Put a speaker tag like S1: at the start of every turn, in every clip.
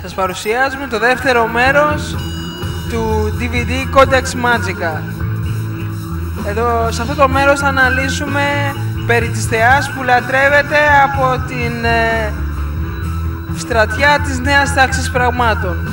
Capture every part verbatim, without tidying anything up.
S1: Σας παρουσιάζουμε το δεύτερο μέρος του ντι βι ντι Codex Magica. Εδώ, σε αυτό το μέρος θα αναλύσουμε περί της θεάς που λατρεύεται από την ε, στρατιά της νέας τάξης πραγμάτων.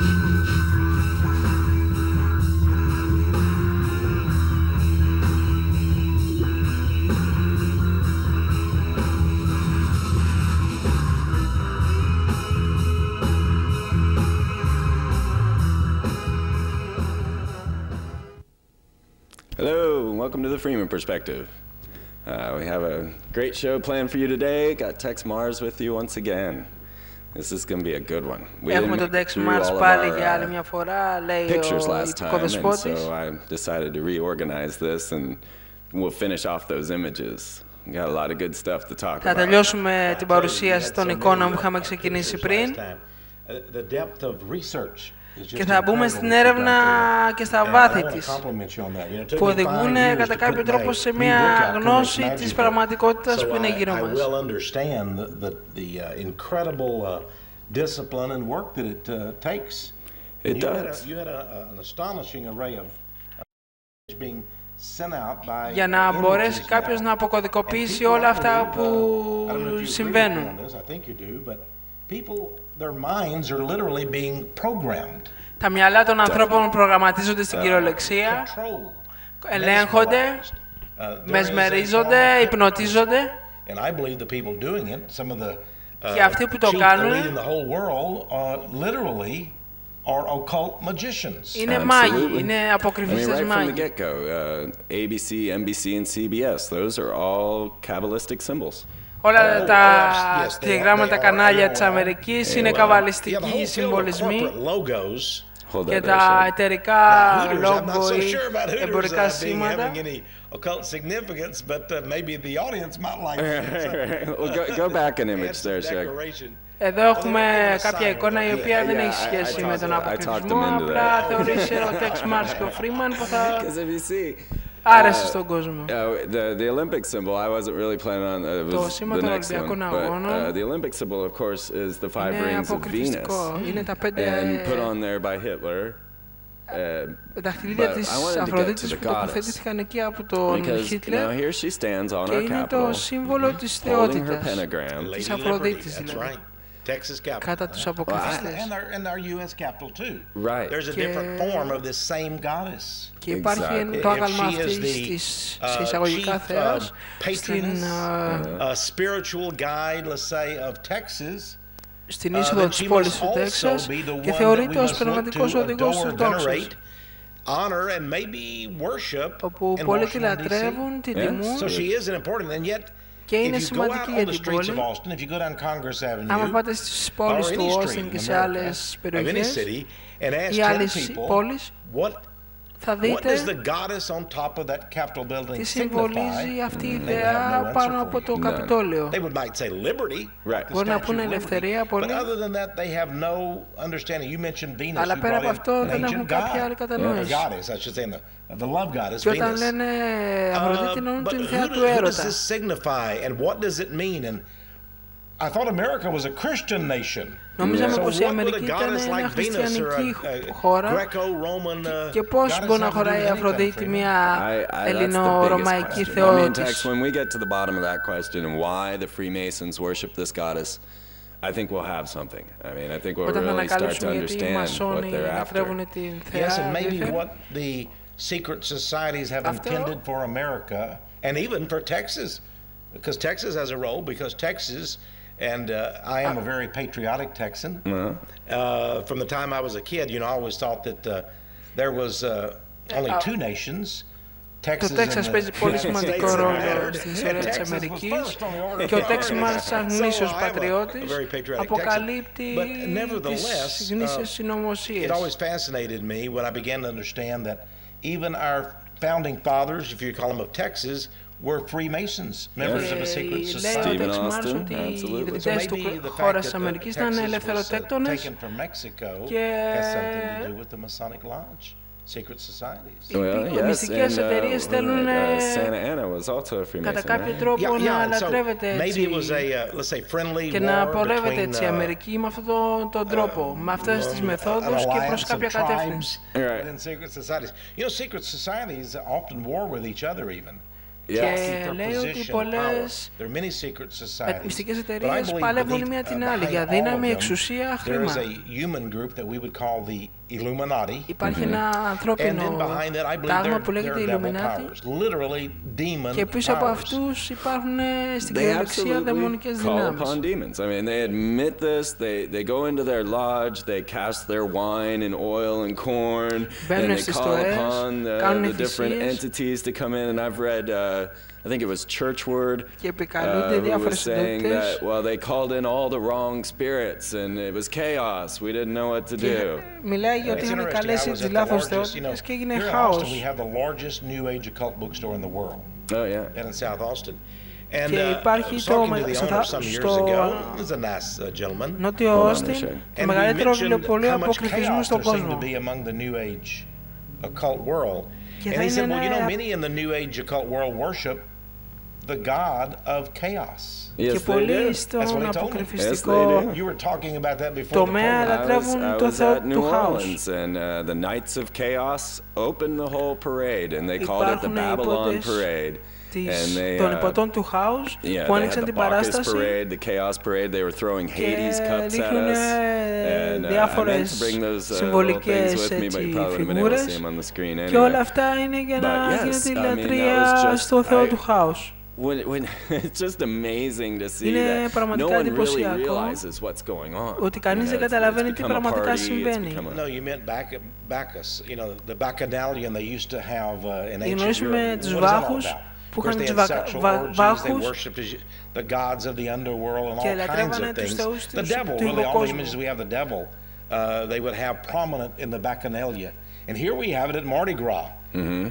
S2: Hello, welcome to the Freeman Perspective. Uh, we have a great show planned for you today. Got Tex Mars with you once again. This is going to be a good one. We
S1: Έχουμε τον Tex Mars πάλι για άλλη μια φορά, λέει ο οικοδεσπότης.
S2: So I decided to reorganize this and we'll finish off those images. We got a lot of good stuff to talk about.
S1: Θα τελειώσουμε την παρουσίαση των εικόνων που είχαμε ξεκινήσει πριν. Και θα μπούμε στην έρευνα και στα βάθη της, που οδηγούν κατά κάποιο τρόπο σε μια γνώση της πραγματικότητας που είναι γύρω μας.
S2: It does.
S1: Για να μπορέσει κάποιος να αποκωδικοποιήσει όλα αυτά που συμβαίνουν. Τα μυαλά των ανθρώπων προγραμματίζονται στην κυριολεξία, ελέγχονται, μεσμερίζονται, υπνοτίζονται. Και αυτοί που το κάνουν είναι μάγοι, είναι αποκρυφιστές μάγοι.
S2: A B C, N B C and C B S, those are all Kabbalistic symbols.
S1: Όλα τα τηλεγράμματα κανάλια της Αμερικής είναι καβαλιστικοί συμβολισμοί και τα εταιρικά λόγο ή εμπορικά σήματα. Εδώ έχουμε κάποια εικόνα η οποία δεν έχει σχέση με τον αποκρυφισμό, απλά θεωρήσε ο Tex Mars και ο Freeman που θα άρεσε στον κόσμο. Το σήμα των Ολυμπιακών Αγώνων είναι αποκρυφιστικό. Είναι τα πέντε δαχτυλίδια της Αφροδίτης που τοποθετήθηκαν εκεί από τον Χίτλερ και είναι το σύμβολο της θεότητας, της Αφροδίτης δηλαδή, κατά τους αποκρυφιστές. Και υπάρχει το άγαλμα αυτής της σε εισαγωγικά θεάς στην είσοδο της πόλης του Τέξας και θεωρείται ως πνευματικός οδηγός του δόξας, όπου πολλοί τη λατρεύουν, τη τιμούν και είναι σημαντική για την πόλη. Άμα πάτε στις πόλεις του Όστιν και σε άλλες περιοχές ή άλλες πόλεις, θα δείτε τι συμβολίζει αυτή η ιδέα πάνω από το Καπιτόλιο. Μπορεί να πούνε ελευθερία πολλοί, αλλά πέρα από αυτό δεν έχουν κάποια άλλη κατανόηση. Και όταν λένε Αφροδίτη εννοούν την θεά του έρωτα. Νομίζαμε πως η Αμερική ήταν μια χριστιανική χώρα και πώς μπορεί να χωράει η Αφροδίτη μια ελληνο-ρωμαϊκή θεότης. Όταν θα ανακαλύψουμε γιατί οι Μασόνοι λατρεύουν την θεά, αυτό.
S3: And uh, I am a very patriotic Texan. Uh-huh. uh, from the time I was a kid, you know, I always thought that uh, there was uh, only two nations.
S1: Το Τέξας παίζει πολύ σημαντικό ρόλο στην ιστορία της Αμερικής και ο Tex Mars σαν γνήσιος πατριώτης αποκαλύπτει τις γνήσιες συνωμοσίες.
S3: It always fascinated me when I began to understand that even our founding fathers, if you call them of Texas, were Freemasons, members of a secret society.
S1: Λέει ο Tex Mars ότι οι ιδρυτές του χώρας της Αμερικής ήταν ελευθεροτέκτονες και
S3: secret societies.
S2: Well,
S1: Οι
S2: yes,
S1: μυστικές
S2: and uh,
S1: εταιρείες θέλουν
S2: uh,
S1: ε,
S2: Santa Anna was also a
S1: κατά
S2: Freemason,
S1: κάποιο
S2: right?
S1: τρόπο
S3: Yeah,
S1: να
S3: yeah. So
S1: λατρεύεται
S3: maybe
S1: έτσι
S3: it was a uh, let's say friendly
S1: και να
S3: war
S1: πορεύεται
S3: between
S1: έτσι η
S3: uh,
S1: Αμερική με αυτόν τον, τον τρόπο, με αυτές τις
S3: an
S1: μεθόδους και προς
S3: alliance
S1: κάποια
S3: of
S1: κατεύθυνση.
S3: tribes
S2: Right.
S3: within secret societies. You know, secret societies often war with each other even.
S2: Yes.
S3: Keep
S1: Και
S3: their
S1: λέει ότι
S3: position,
S1: πολλές
S3: power. There are many secret societies.
S1: μυστικές
S3: But I
S1: εταιρείες
S3: believe
S1: παλεύουν η
S3: beneath,
S1: μία
S3: uh,
S1: την άλλη
S3: behind
S1: για
S3: all
S1: δύναμη,
S3: of them,
S1: εξουσία,
S3: there is
S1: χρήμα.
S3: a human group that we would call the Illuminati.
S1: Υπάρχει ένα
S3: And then
S1: ανθρώπινο
S3: behind that, I believe
S1: τάγμα
S3: there,
S1: που
S3: there
S1: λέγεται
S3: are devil
S1: Illuminati
S3: powers, literally demon
S1: και πίσω από
S3: powers.
S1: αυτούς υπάρχουν ε, στην
S2: They
S1: κυριολεξία
S2: absolutely
S1: δαιμονικές
S2: call
S1: δυνάμεις.
S2: upon demons. I mean, they admit this. They they go into their lodge. They cast their wine and oil and corn, and
S1: Μπαίνουν
S2: they
S1: στις
S2: call
S1: στοές,
S2: upon the,
S1: κάνουν
S2: the different
S1: θυσίες.
S2: entities to come in. And I've read, uh, I think it was Churchward,
S1: Και
S2: uh,
S1: επικαλούνται
S2: who was
S1: διάφορες
S2: saying
S1: συντότητες.
S2: that, well, they called in all the wrong spirits, and it was chaos. We didn't know what to do.
S1: Μιλάει για ότι
S3: It's
S1: είχαν
S3: interesting. I
S1: καλέσει
S3: was
S1: τις
S3: at the
S1: λάθος
S3: largest, you know,
S1: θεότητες και έγινε
S3: here in Austin we
S1: χάος.
S3: have the largest New Age occult bookstore in the world,
S2: Oh yeah.
S3: and in South Austin. And
S1: Και
S3: uh, I
S1: υπάρχει
S3: was
S1: το
S3: talking to
S1: με-
S3: the
S1: στο
S3: owner
S1: θα-
S3: some years
S1: στο,
S3: ago.
S1: α,
S3: He's a nice uh, gentleman.
S1: Νότιο
S2: Hold on a
S1: Όστιν,
S2: second.
S1: το
S3: And we
S1: μεγαλύτερο
S3: mentioned
S1: βιβλιοπωλείο
S3: how much
S1: αποκρυφισμού
S3: chaos
S1: στον
S3: there seemed
S1: κόσμο.
S3: to be among the New Age occult world.
S1: Και
S3: And
S1: θα
S3: he
S1: είναι
S3: said, well, you know,
S1: ένα-
S3: many in the New Age occult world worship the god of chaos.
S2: Yes,
S1: Και
S2: they
S1: πολλοί
S2: do.
S3: That's what
S1: στον
S3: he told me.
S1: αποκρυφιστικό
S2: Yes, they do.
S3: You were talking about that before the
S1: τομέα
S3: program.
S1: λατρεύουν
S2: I was, I
S1: το
S2: was
S1: θεό
S2: at New
S1: του χάους.
S2: Orleans, and uh, the Knights of Chaos opened the whole parade, and they called it the
S1: Υπάρχουν
S2: Babylon
S1: υπότες
S2: Parade.
S1: της,
S2: And they,
S1: των
S2: uh,
S1: υποτών του χάους
S2: Yeah,
S1: που
S2: they had
S1: άνοιξαν
S2: the
S1: την
S2: Bacchus
S1: παράσταση
S2: parade, the Chaos parade. They were throwing
S1: και
S2: Hades cups at
S1: ρίχνουν
S2: us. And uh, I meant to
S1: διάφορες
S2: bring those uh, little
S1: συμβολικές
S2: things with me, but you
S1: έτσι,
S2: probably wouldn't have been able to see
S1: φιγούρες
S2: them on the screen
S1: και όλα
S2: anyway.
S1: αυτά είναι για να
S2: But yes,
S1: γίνεται η
S2: I mean, that
S1: λατρεία
S2: was just-
S1: στο θεό
S2: I-
S1: του χάους.
S2: When, when, it's just amazing to see
S1: Είναι
S2: that no
S1: πραγματικά
S2: one really
S1: εντυπωσιακό
S2: realizes what's going on.
S1: ότι κανείς
S2: You
S1: δεν
S2: know, it's-
S1: καταλαβαίνει
S2: it's
S1: τι
S2: become a
S1: πραγματικά
S2: party, it's
S1: συμβαίνει.
S2: become a-
S3: No, you meant Bac- Bacchus. You know, the Bacchanalian they used to have uh, in ancient
S1: Γνωρίζουμε
S3: Europe.
S1: τους
S3: What is that all
S1: βάχους
S3: about?
S1: που
S3: Of course,
S1: είχαν
S3: they
S1: τους
S3: had
S1: βα-
S3: sexual
S1: βα-
S3: orgies, they
S1: βάχους
S3: worshipped as- the gods of the underworld and
S1: και
S3: all kinds
S1: λατρεύανε
S3: of
S1: τους
S3: things.
S1: θεούς
S3: The
S1: τους-
S3: devil,
S1: του
S3: really, all the
S1: υποκόσμου.
S3: images we have the devil, uh, they would have prominent in the Bacchanalia. And here we have it at Mardi Gras. Mm-hmm.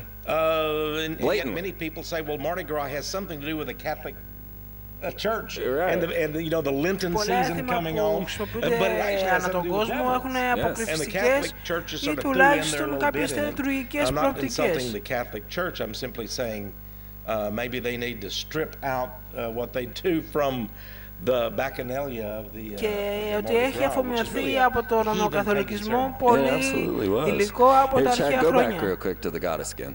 S3: Uh, and, and yet
S2: Blatant.
S3: many people say, well, Mardi Gras has something to do with the Catholic uh, church
S2: Right.
S3: and, the, and the, you know, the Lenten
S1: Πολλά
S3: season
S1: έθιμα
S3: coming
S1: που
S3: on. Uh,
S1: χρησιμοποιούνται
S3: but it actually has
S1: ανά τον
S3: something to do with
S1: κόσμο
S3: devils.
S1: έχουν
S3: And the
S1: αποκρυφιστικές
S3: Catholic Church is
S1: ή
S3: sort of threw in
S1: τουλάχιστον
S3: there a little
S1: κάποιες
S3: bit in it.
S1: θεατρουργικές
S3: I'm not insulting
S1: προοπτικές.
S3: the Catholic Church. I'm simply saying uh, maybe they need to strip out uh, what they do from the Bacchanalia of the, uh,
S1: Και
S3: of the
S1: ότι
S3: Mardi
S1: έχει
S3: Gras, which is
S1: αφομοιωθεί
S3: really a
S1: από τον
S3: heathen
S1: Ρωμαιοκαθολικισμό
S3: pagan
S1: πολύ
S2: It absolutely was.
S1: υλικό από
S2: Here,
S1: τα
S2: Chad,
S1: αρχαία
S2: go back real
S1: χρόνια.
S2: quick to the goddess again.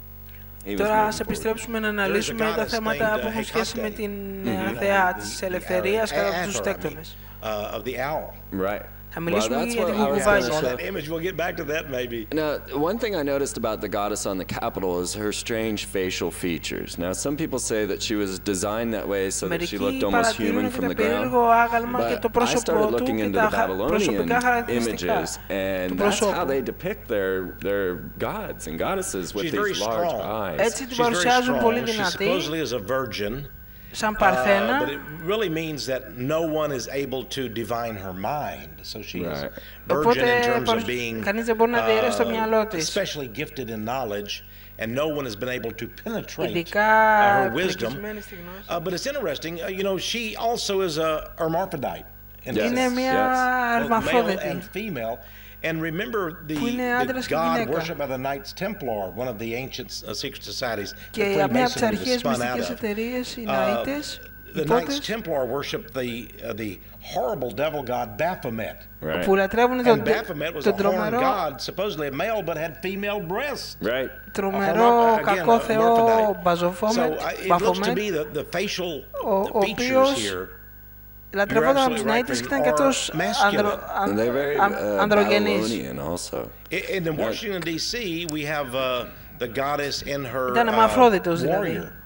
S2: He was
S1: Τώρα
S2: moving
S1: ας
S2: forward.
S1: επιστρέψουμε να
S3: There's a
S1: αναλύσουμε τα
S3: goddess
S1: θέματα
S3: named,
S1: που
S3: uh,
S1: έχουν σχέση με
S3: Hecate.
S1: την
S3: Mhm.
S1: ε, θεά
S3: The-
S1: της
S3: the-
S1: ελευθερίας
S3: uh,
S1: κατά τους
S3: Hathor, I mean,
S1: τέκτονες.
S3: uh, of the owl.
S2: Right.
S1: Θα
S2: Well,
S1: μιλήσουμε
S2: that's
S1: για
S2: what
S1: την
S2: I was
S1: κουκουβάγια.
S2: gonna
S3: On
S2: show.
S3: that image, we'll get back to that maybe.
S2: Now, one thing I noticed about the goddess on the Capitol is her strange facial features. Now, some people say that she was designed that way so that she
S1: Μερικοί
S2: looked almost
S1: παρατηρούν
S2: human
S1: ότι
S2: from
S1: είναι
S2: the ground.
S1: περίεργο άγαλμα και το
S2: But I
S1: πρόσωπό
S2: started
S1: του
S2: looking
S1: και
S2: into
S1: τα
S2: the
S1: χα-
S2: Babylonian
S1: προσωπικά χαρακτηριστικά
S2: images, and
S1: του
S2: that's how
S1: προσώπου.
S2: they depict their their gods and goddesses with
S3: She's very
S2: these large
S3: strong.
S2: eyes.
S1: Έτσι την
S3: She's very
S1: παρουσιάζουν πολύ
S3: strong. She
S1: δυνατή,
S3: supposedly is a virgin.
S1: σαν
S3: Uh,
S1: παρθένα,
S3: but it really means that no one is able to divine her mind. So she is
S2: Right.
S3: virgin
S1: Οπότε,
S3: in terms of
S1: παρουσ-
S3: being
S1: κανείς δεν μπορεί να διαιρέσει το μυαλό της.
S3: especially gifted in knowledge, and no one has been able to penetrate
S1: ειδικά
S3: uh, her wisdom.
S1: πληκισμένη στη γνώση.
S3: Uh, but it's interesting, uh, you know, she also is a hermaphrodite. in
S2: Yes.
S1: Είναι
S3: essence.
S1: μια
S2: Yes.
S3: Both male
S1: αρμαφρόδητη.
S3: and female. And remember the,
S1: Που είναι
S3: the
S1: άντρας και
S3: god
S1: γυναίκα.
S3: worshipped by the Knights Templar, one of the ancient uh, secret societies that
S1: Και μια από τις
S3: Freemasonry was
S1: αρχαίες
S3: spun out
S1: μυστικές
S3: of.
S1: εταιρείες, οι
S3: Uh,
S1: Ναΐτες, οι
S3: The Knights
S1: Πότες,
S3: Templar worshipped the uh, the horrible devil god Baphomet.
S2: Right.
S1: που λατρεύουν τον,
S3: And Baphomet was a
S1: τον
S3: horned
S1: τρομερό,
S3: god, supposedly a male, but had female breasts.
S2: Right.
S1: τρομερό
S3: Again,
S1: κακό
S3: a
S1: θεό
S3: hermaphrodite. So
S1: Μπαζοφόμετ,
S3: uh, it looks to
S1: Μπαφομέτ,
S3: be the, the facial
S1: Ο- ο
S3: features
S1: οποίος
S3: here.
S1: λατρευόταν από
S3: absolutely
S1: τους
S3: right,
S1: Ναΐτες και ήταν και
S3: are
S1: αυτός
S3: masculine.
S1: ανδρο,
S2: And
S1: αν,
S2: they're very
S1: αν,
S2: uh,
S1: ανδρογενής.
S2: Babylonian also.
S3: I- And in Washington, D C, we have uh, the goddess in her
S1: Ήταν
S3: uh,
S1: αμαυρόδητος δηλαδή.
S3: warrior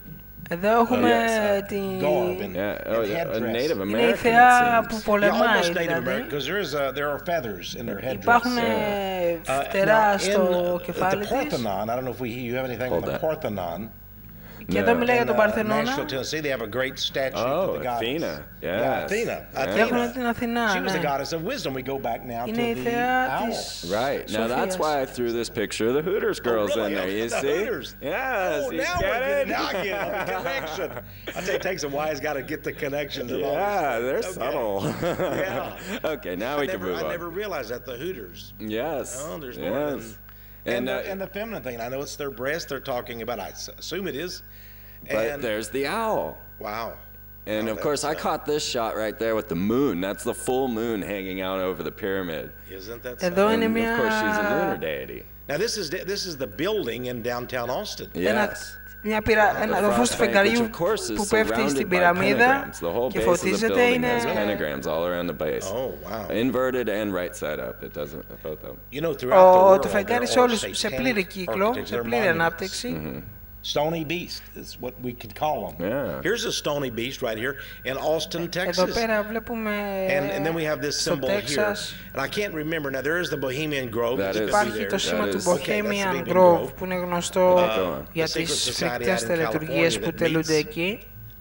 S1: Εδώ έχουμε
S3: yes, uh,
S1: την...
S3: garb and,
S2: Yeah, oh,
S3: and
S2: a
S3: headdress.
S2: Native
S1: Είναι η
S2: American,
S1: θεά
S2: it
S1: που
S2: seems.
S3: Yeah,
S1: πολεμάει
S3: almost Native
S1: δηλαδή.
S3: American, because there is a, there are feathers in their headdress.
S1: Υπάρχουν
S2: Yeah.
S3: Uh,
S1: φτερά
S3: now, in
S1: στο
S3: uh,
S1: κεφάλι
S3: the
S1: της
S3: Parthenon, I don't know if we, you have anything on
S2: Hold
S3: the
S2: that.
S3: Parthenon.
S1: και εδώ μιλάει για
S3: In
S1: τον
S3: uh,
S1: Παρθενώνα
S3: Nashville, Tennessee, they have a great statue
S2: Oh,
S3: to the goddess.
S2: Athena.
S3: Yeah,
S2: Yes.
S3: Athena.
S2: Yeah.
S1: και έχουν
S3: Athena.
S1: την Αθηνά,
S3: She was the
S1: ναι.
S3: goddess of wisdom. We go back now to
S1: Είναι η
S3: the
S1: θεά
S3: owl.
S1: της
S2: Right. Now that's
S1: Σοφίας.
S2: why I threw this picture of the Hooters girls
S3: Oh, really?
S2: in there. You
S3: The
S2: see?
S3: Hooters.
S2: Yes.
S3: Oh,
S2: you
S3: now,
S2: get
S3: we're
S2: it?
S3: getting, now I get it. The connection. I tell you, it takes a wise guy to get the connections. and all this
S2: Yeah,
S3: stuff.
S2: they're
S3: Okay.
S2: subtle.
S3: Yeah.
S2: Okay, now we
S3: I
S2: can
S3: never,
S2: move
S3: I
S2: on.
S3: never realized that the Hooters.
S2: Yes.
S3: Oh, there's more
S2: yes.
S3: than And,
S2: And,
S3: the,
S2: uh,
S3: and the feminine thing. I know it's their breast they're talking about. I s- assume it is.
S2: But
S3: And
S2: there's the owl.
S3: wow.
S2: And
S3: Wow,
S2: of course, I
S3: that's, uh,
S2: caught this shot right there with the moon. That's the full moon hanging out over the pyramid.
S3: Isn't that
S1: Εδώ
S3: something?
S1: είναι
S2: And of
S1: μια...
S2: course, she's a lunar deity.
S3: Now this is this is the building in downtown Austin.
S1: Ένα,
S2: Yes.
S1: μια πυρα... ένα, το φως του
S2: Front bank, which
S1: φεγγαριού
S2: of course is
S1: που πέφτει στην
S2: surrounded by
S1: πυραμίδα
S2: pentagrams. The whole
S1: και
S2: base of the
S1: φωτίζεται
S2: building
S1: είναι...
S2: has pentagrams all around the base.
S3: Oh, wow.
S2: Inverted and right side up. It doesn't both of them.
S3: You know, throughout the
S1: Ο,
S3: world,
S1: το φεγγάρι
S3: there
S1: σε
S3: are
S1: όλους, σε
S3: satanic
S1: πλήρη κύκλο,
S3: architects,
S1: σε
S3: they're
S1: πλήρη
S3: monuments.
S1: ανάπτυξη.
S3: Stony beast is what we could call them.
S2: Yeah.
S3: Here's a stony beast right here in Austin,
S1: Εδώ
S3: Texas.
S1: πέρα βλέπουμε
S3: And, and then we have this
S1: στο
S3: symbol here.
S1: Τέξας.
S3: And I can't remember. Now, there is the Bohemian Grove.
S2: That
S3: It's
S2: is-
S3: gonna be
S1: Υπάρχει
S3: there.
S1: το σήμα
S2: That
S1: του
S2: is-
S3: Okay, that's the
S1: Bohemian
S3: Bohemian
S1: Grove
S3: Grove.
S1: που είναι γνωστό
S2: Uh,
S1: για
S3: the
S1: τις
S3: secret society
S1: φρικτές
S3: out in
S1: τελετουργίες
S3: California
S1: που
S3: that
S1: τελούνται
S3: meets,
S1: εκεί.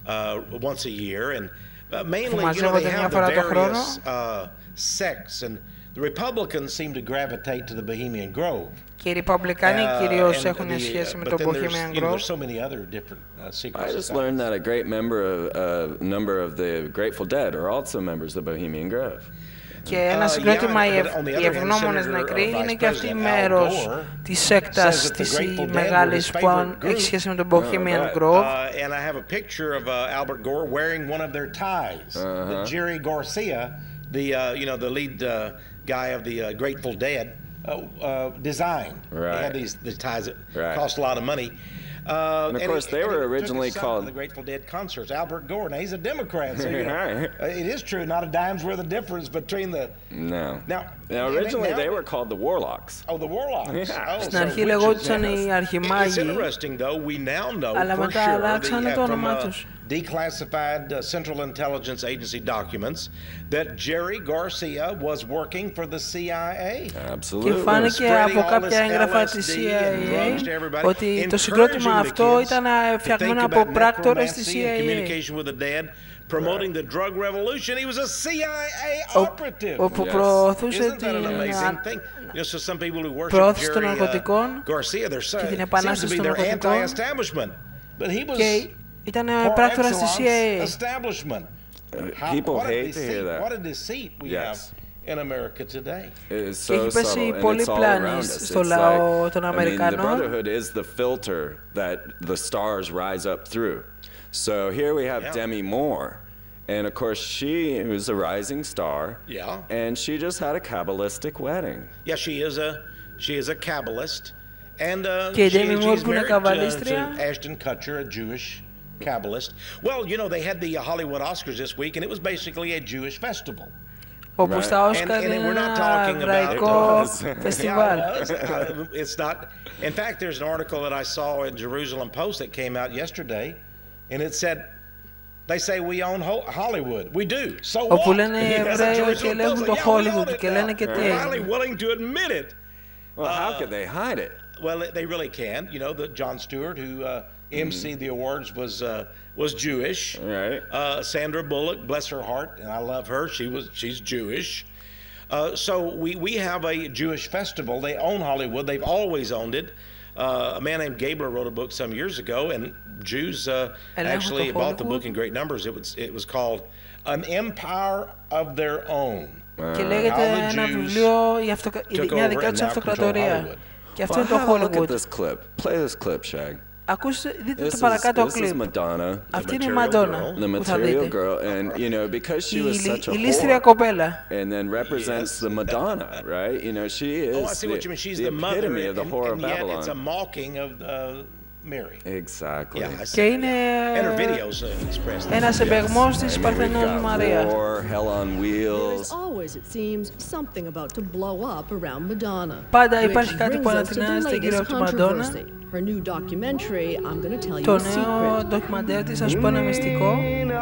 S3: Uh, once a year. And uh, mainly, you know,
S1: μαζεύονται
S3: they
S1: μια
S3: have the
S1: φορά το χρόνο.
S3: various uh, sects. And the Republicans seem to gravitate to the Bohemian Grove.
S1: Και οι Ριπαμπλικάνοι
S3: Uh,
S1: κυρίως
S3: and
S1: έχουν
S3: the, uh,
S1: σχέση με
S3: but
S1: το
S3: then there's,
S1: Bohemian
S3: you know,
S1: Grove.
S3: there's so many other different uh, secret
S2: I just
S3: societies.
S2: learned that a great member of uh, number of the Grateful Dead are also members of the Bohemian Grove.
S1: Και ένα
S3: Uh,
S1: συγκρότημα
S3: yeah,
S1: οι
S3: but
S1: ευ-
S3: on the
S1: οι
S3: other hand,
S1: ευγνώμονες
S3: Senator,
S1: νεκροί
S3: uh,
S1: είναι
S3: Vice
S1: και αυτοί
S3: President Al
S1: μέρος
S3: Gore
S1: της
S3: says
S1: σέκτας
S3: that the
S1: της
S3: Grateful Dead were
S1: μεγάλης
S3: his
S1: που αν-
S3: favorite
S1: έχει
S3: group.
S1: σχέση με τον Bohemian
S2: right.
S1: Grove.
S3: Uh, and I have a picture of uh, Albert Gore wearing one of their ties that Jerry Garcia, the uh, you know the lead uh, guy of the uh, Grateful Dead, uh, uh, designed.
S2: Right.
S3: He had these the ties that
S2: Right.
S3: cost a lot of money. Uh,
S2: And of course, they
S3: and
S2: were
S3: took his
S2: originally
S3: son to
S2: called-
S3: the Grateful Dead concerts. Albert Gore. Now he's a Democrat, so you know,
S2: Right.
S3: uh, it is true. Not a dime's worth of difference between the
S2: No.
S3: now.
S2: Now, originally
S3: now-
S2: they were called the Warlocks.
S3: Oh, the Warlocks.
S2: Yeah.
S3: Oh,
S1: Στην
S3: so
S1: αρχή
S3: witches,
S1: λεγόντουσαν
S3: yes.
S1: οι
S3: It's
S1: αρχιμάγοι.
S3: interesting, though. We now know
S1: Αλλά
S3: for
S1: μετά
S3: sure
S1: αλλάξανε
S3: the,
S1: το
S3: uh, from
S1: όνομά
S3: uh,
S1: τους.
S3: declassified uh, Central Intelligence Agency documents that Jerry Garcia was working for the C I A.
S1: Και
S2: Absolutely.
S1: φάνηκε
S3: Spreading
S1: από
S3: all
S1: κάποια
S3: this
S1: έγγραφα της
S3: L S D
S1: σι
S3: and
S1: άι έι
S3: drugs to everybody,
S1: ότι το συγκρότημα
S3: encouraging the
S1: αυτό
S3: kids
S1: ήταν
S3: to
S1: φτιαγμένο
S3: think
S1: από
S3: about
S1: πράκτορες της
S3: necromancy
S1: σι
S3: and
S1: άι έι.
S3: communication with the dead, promoting the drug revolution. He was a C I A
S1: Ο-
S3: operative.
S1: όπου
S2: Yes.
S1: προωθούσε
S3: Isn't that an
S1: την
S3: amazing thing? You know, so some people who worship
S1: προώθηση των
S3: Jerry uh,
S1: ναρκωτικών
S3: Garcia, they're so,
S1: και την
S3: seems to
S1: επανάσταση
S3: be
S1: των
S3: their
S1: ναρκωτικών
S3: anti-establishment. But he was
S1: και ήταν
S3: par
S1: πράκτορας της σι άι
S3: excellence
S1: έι.
S3: establishment.
S2: People
S3: what a
S2: hate to
S3: deceit,
S2: hear that.
S3: What a deceit we
S2: Yes.
S3: have in America today.
S2: It is
S1: Και
S2: so
S1: έχει πέσει
S2: subtle, and
S1: πολύ
S2: it's all
S1: πλάνη
S2: around us.
S1: στο
S2: It's
S1: λαό
S2: like,
S1: των
S2: I mean, the
S1: Αμερικανών.
S2: Brotherhood is the filter that the stars rise up through. So here we have
S3: Yeah.
S2: Demi Moore, and of course she was a rising star.
S3: Yeah.
S2: And she just had a Kabbalistic wedding.
S3: Yeah, she is a she is a Kabbalist, and uh,
S1: Και η
S3: she,
S1: Demi Moore
S3: she's
S1: που είναι
S3: married to,
S1: καβαλίστρια.
S3: to Ashton Kutcher, a Jewish Kabbalist. Well, you know, they had the uh, Hollywood Oscars this week, and it was basically a Jewish festival.
S1: Όπου
S2: Right.
S1: στα
S3: And,
S1: Όσκαρ
S3: and
S1: είναι
S3: we're not
S1: ένα
S3: talking about
S1: εβραϊκό
S2: It does.
S1: φεστιβάλ.
S3: Yeah, it was. Uh, it's not. In fact, there's an article that I saw in Jerusalem Post that came out yesterday, and it said, "They say we own Ho- Hollywood. We do. So what?"
S1: Όπου λένε οι
S3: Yes,
S1: Εβραίοι
S3: Jerusalem
S1: ότι ελέγχουν
S3: Post,
S1: το
S3: yeah, we own
S1: Hollywood
S3: it
S1: και
S3: now.
S1: λένε και τι
S3: They're finally
S1: έγινε.
S3: willing to admit it.
S2: Well, how
S3: Uh,
S2: could they hide it?
S3: Well, they really can. You know, that Jon Stewart, who uh, emceed the awards, was uh, was Jewish.
S2: Right.
S3: Uh, Sandra Bullock, bless her heart, and I love her. She was she's Jewish. Uh, so we we have a Jewish festival. They own Hollywood. They've always owned it. Uh, a man named Gabler wrote a book some years ago, and Jews uh,
S1: Ελέγχουν
S3: actually
S1: το
S3: bought the book
S1: Hollywood.
S3: in great numbers. It was it was called An Empire of Their Own.
S1: Και λέγεται
S3: How the
S1: ένα
S3: Jews
S1: βιβλίο για αυτοκα...
S3: took
S1: μια
S3: over
S1: δικιά
S3: and
S1: τους
S3: now control
S1: αυτοκρατορία.
S3: Hollywood.
S1: Και αυτό
S2: Well,
S1: είναι το
S2: have a look at
S1: Hollywood.
S2: this clip. Play this clip, Shag.
S1: Ακούστε, δείτε
S2: This
S1: το
S2: is,
S1: παρακάτω
S2: this is
S1: κλιπ.
S2: Madonna,
S1: Αυτή είναι η
S3: material
S1: Μαντόνα
S3: girl.
S2: the
S1: που θα
S2: material
S1: δείτε.
S2: girl, and you know, because she
S1: Η,
S2: was
S1: λι-
S2: such a
S1: η λίστρια
S2: whore,
S1: κοπέλα.
S2: and then represents the Madonna, right? You know, she is
S3: Oh, I see
S2: the,
S3: what you mean. She's
S2: the
S3: the, mother,
S2: epitome of the
S3: and,
S2: whore
S3: and
S2: of
S3: yet it's a
S2: Babylon.
S3: mocking of uh, Mary.
S2: Exactly.
S3: Yeah, I see.
S1: Και είναι
S3: And her videos uh, express that.
S1: ένας εμπεγμός της
S2: I mean, we've
S1: Παρθενώνης
S2: got
S1: Μαρία.
S2: war, hell on
S4: There's
S2: wheels.
S4: always, it seems, something about to blow up around Madonna.
S1: Πάντα
S4: Which
S1: υπάρχει κάτι που
S4: brings us to the
S1: ανατινάζεται γύρω από
S4: latest
S1: τη Μαντόνα.
S4: controversy. Her new documentary, I'm going to tell you
S1: Το
S4: a
S1: νέο
S4: secret.
S1: ντοκιμαντέρ της, θα σου πω ένα μυστικό.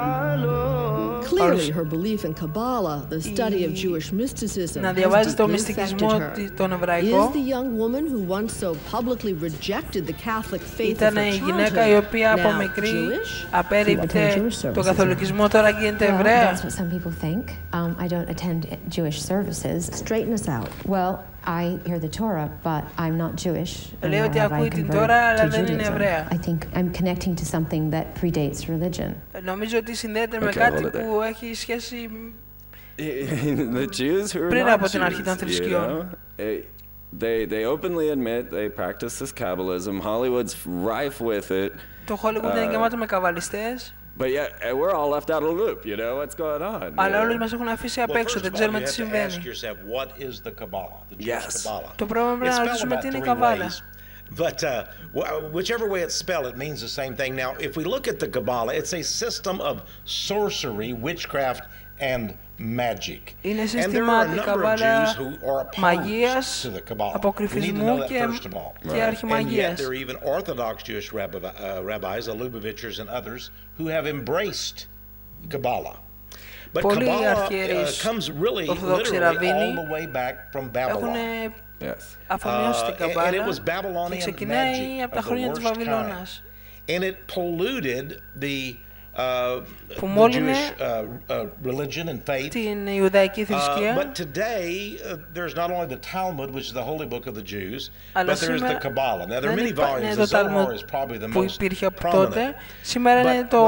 S4: Clearly, her belief in Kabbalah, the study of Jewish mysticism,
S1: Να
S4: has
S1: διαβάζει το
S4: deeply
S1: μυστικισμό
S4: affected her.
S1: τη- τον
S4: Is
S1: εβραϊκό.
S4: the young woman who once so publicly rejected the Catholic faith of
S1: Ήταν
S4: her
S1: η γυναίκα η οποία από
S4: childhood now
S1: μικρή
S4: Jewish?
S1: απέρριπτε
S5: Jewish
S1: τον
S5: services.
S1: καθολικισμό, τώρα γίνεται
S5: Well,
S1: Εβραία.
S5: that's what some people think. Um, I don't attend Jewish services.
S6: Straighten us out.
S5: Well, I hear the Torah, but I'm not Jewish. and
S1: Λέει
S5: nor
S1: ότι
S5: have I
S1: ακούει την
S5: converted
S1: Τόρα, αλλά
S5: to
S1: δεν είναι
S5: Judaism.
S1: Εβραία.
S5: I think I'm connecting to something that predates religion.
S1: Νομίζω ότι συνδέεται με
S2: Okay,
S1: κάτι
S2: hold it
S1: που έχει σχέση.
S2: The Jews who are
S1: Πριν
S2: not
S1: από την αρχή των
S2: Jews, you
S1: θρησκειών.
S2: know? Eh, they they openly admit they practice this Kabbalism. Hollywood's rife with it.
S1: Το Hollywood είναι γεμάτο με καβαλιστές.
S2: But yeah, we're all left out of the loop, you know, what's going on?
S1: Αλλά όλοι μας έχουν αφήσει απ' έξω, δεν ξέρουμε τι συμβαίνει. Το πρόβλημα πρέπει να ρωτήσουμε τι είναι η Καβάλα.
S3: But uh, whichever way it's spelled, it means the same thing. Now, if we look at the Kabbalah, it's a system of sorcery, witchcraft, and magic.
S1: Είναι σύστημα η Καβάλα μαγείας, αποκρυφισμού και, και αρχιμαγείας.
S3: There are even Orthodox Jewish rabbi, uh, rabbis, the Lubavitchers and others, who have embraced Kabbalah. But Kabbalah uh, comes really literally all the way back from Babylon.
S2: Yes.
S1: Αφομοιώσει την Καμπάλα
S3: and it was Babylonian
S1: και ξεκινάει από τα χρόνια της Βαβυλώνας.
S3: And it polluted the, uh,
S1: που
S3: the
S1: μόλυνε
S3: Jewish uh, uh, religion and faith.
S1: Την Ιουδαϊκή θρησκεία.
S3: Uh, but today uh, there's not only the Talmud, which is the holy book of the Jews,
S1: αλλά
S3: but there's the Kabbalah. Now there are many volumes.
S1: Το
S3: The Zohar is probably the most
S1: τότε. Σήμερα είναι το,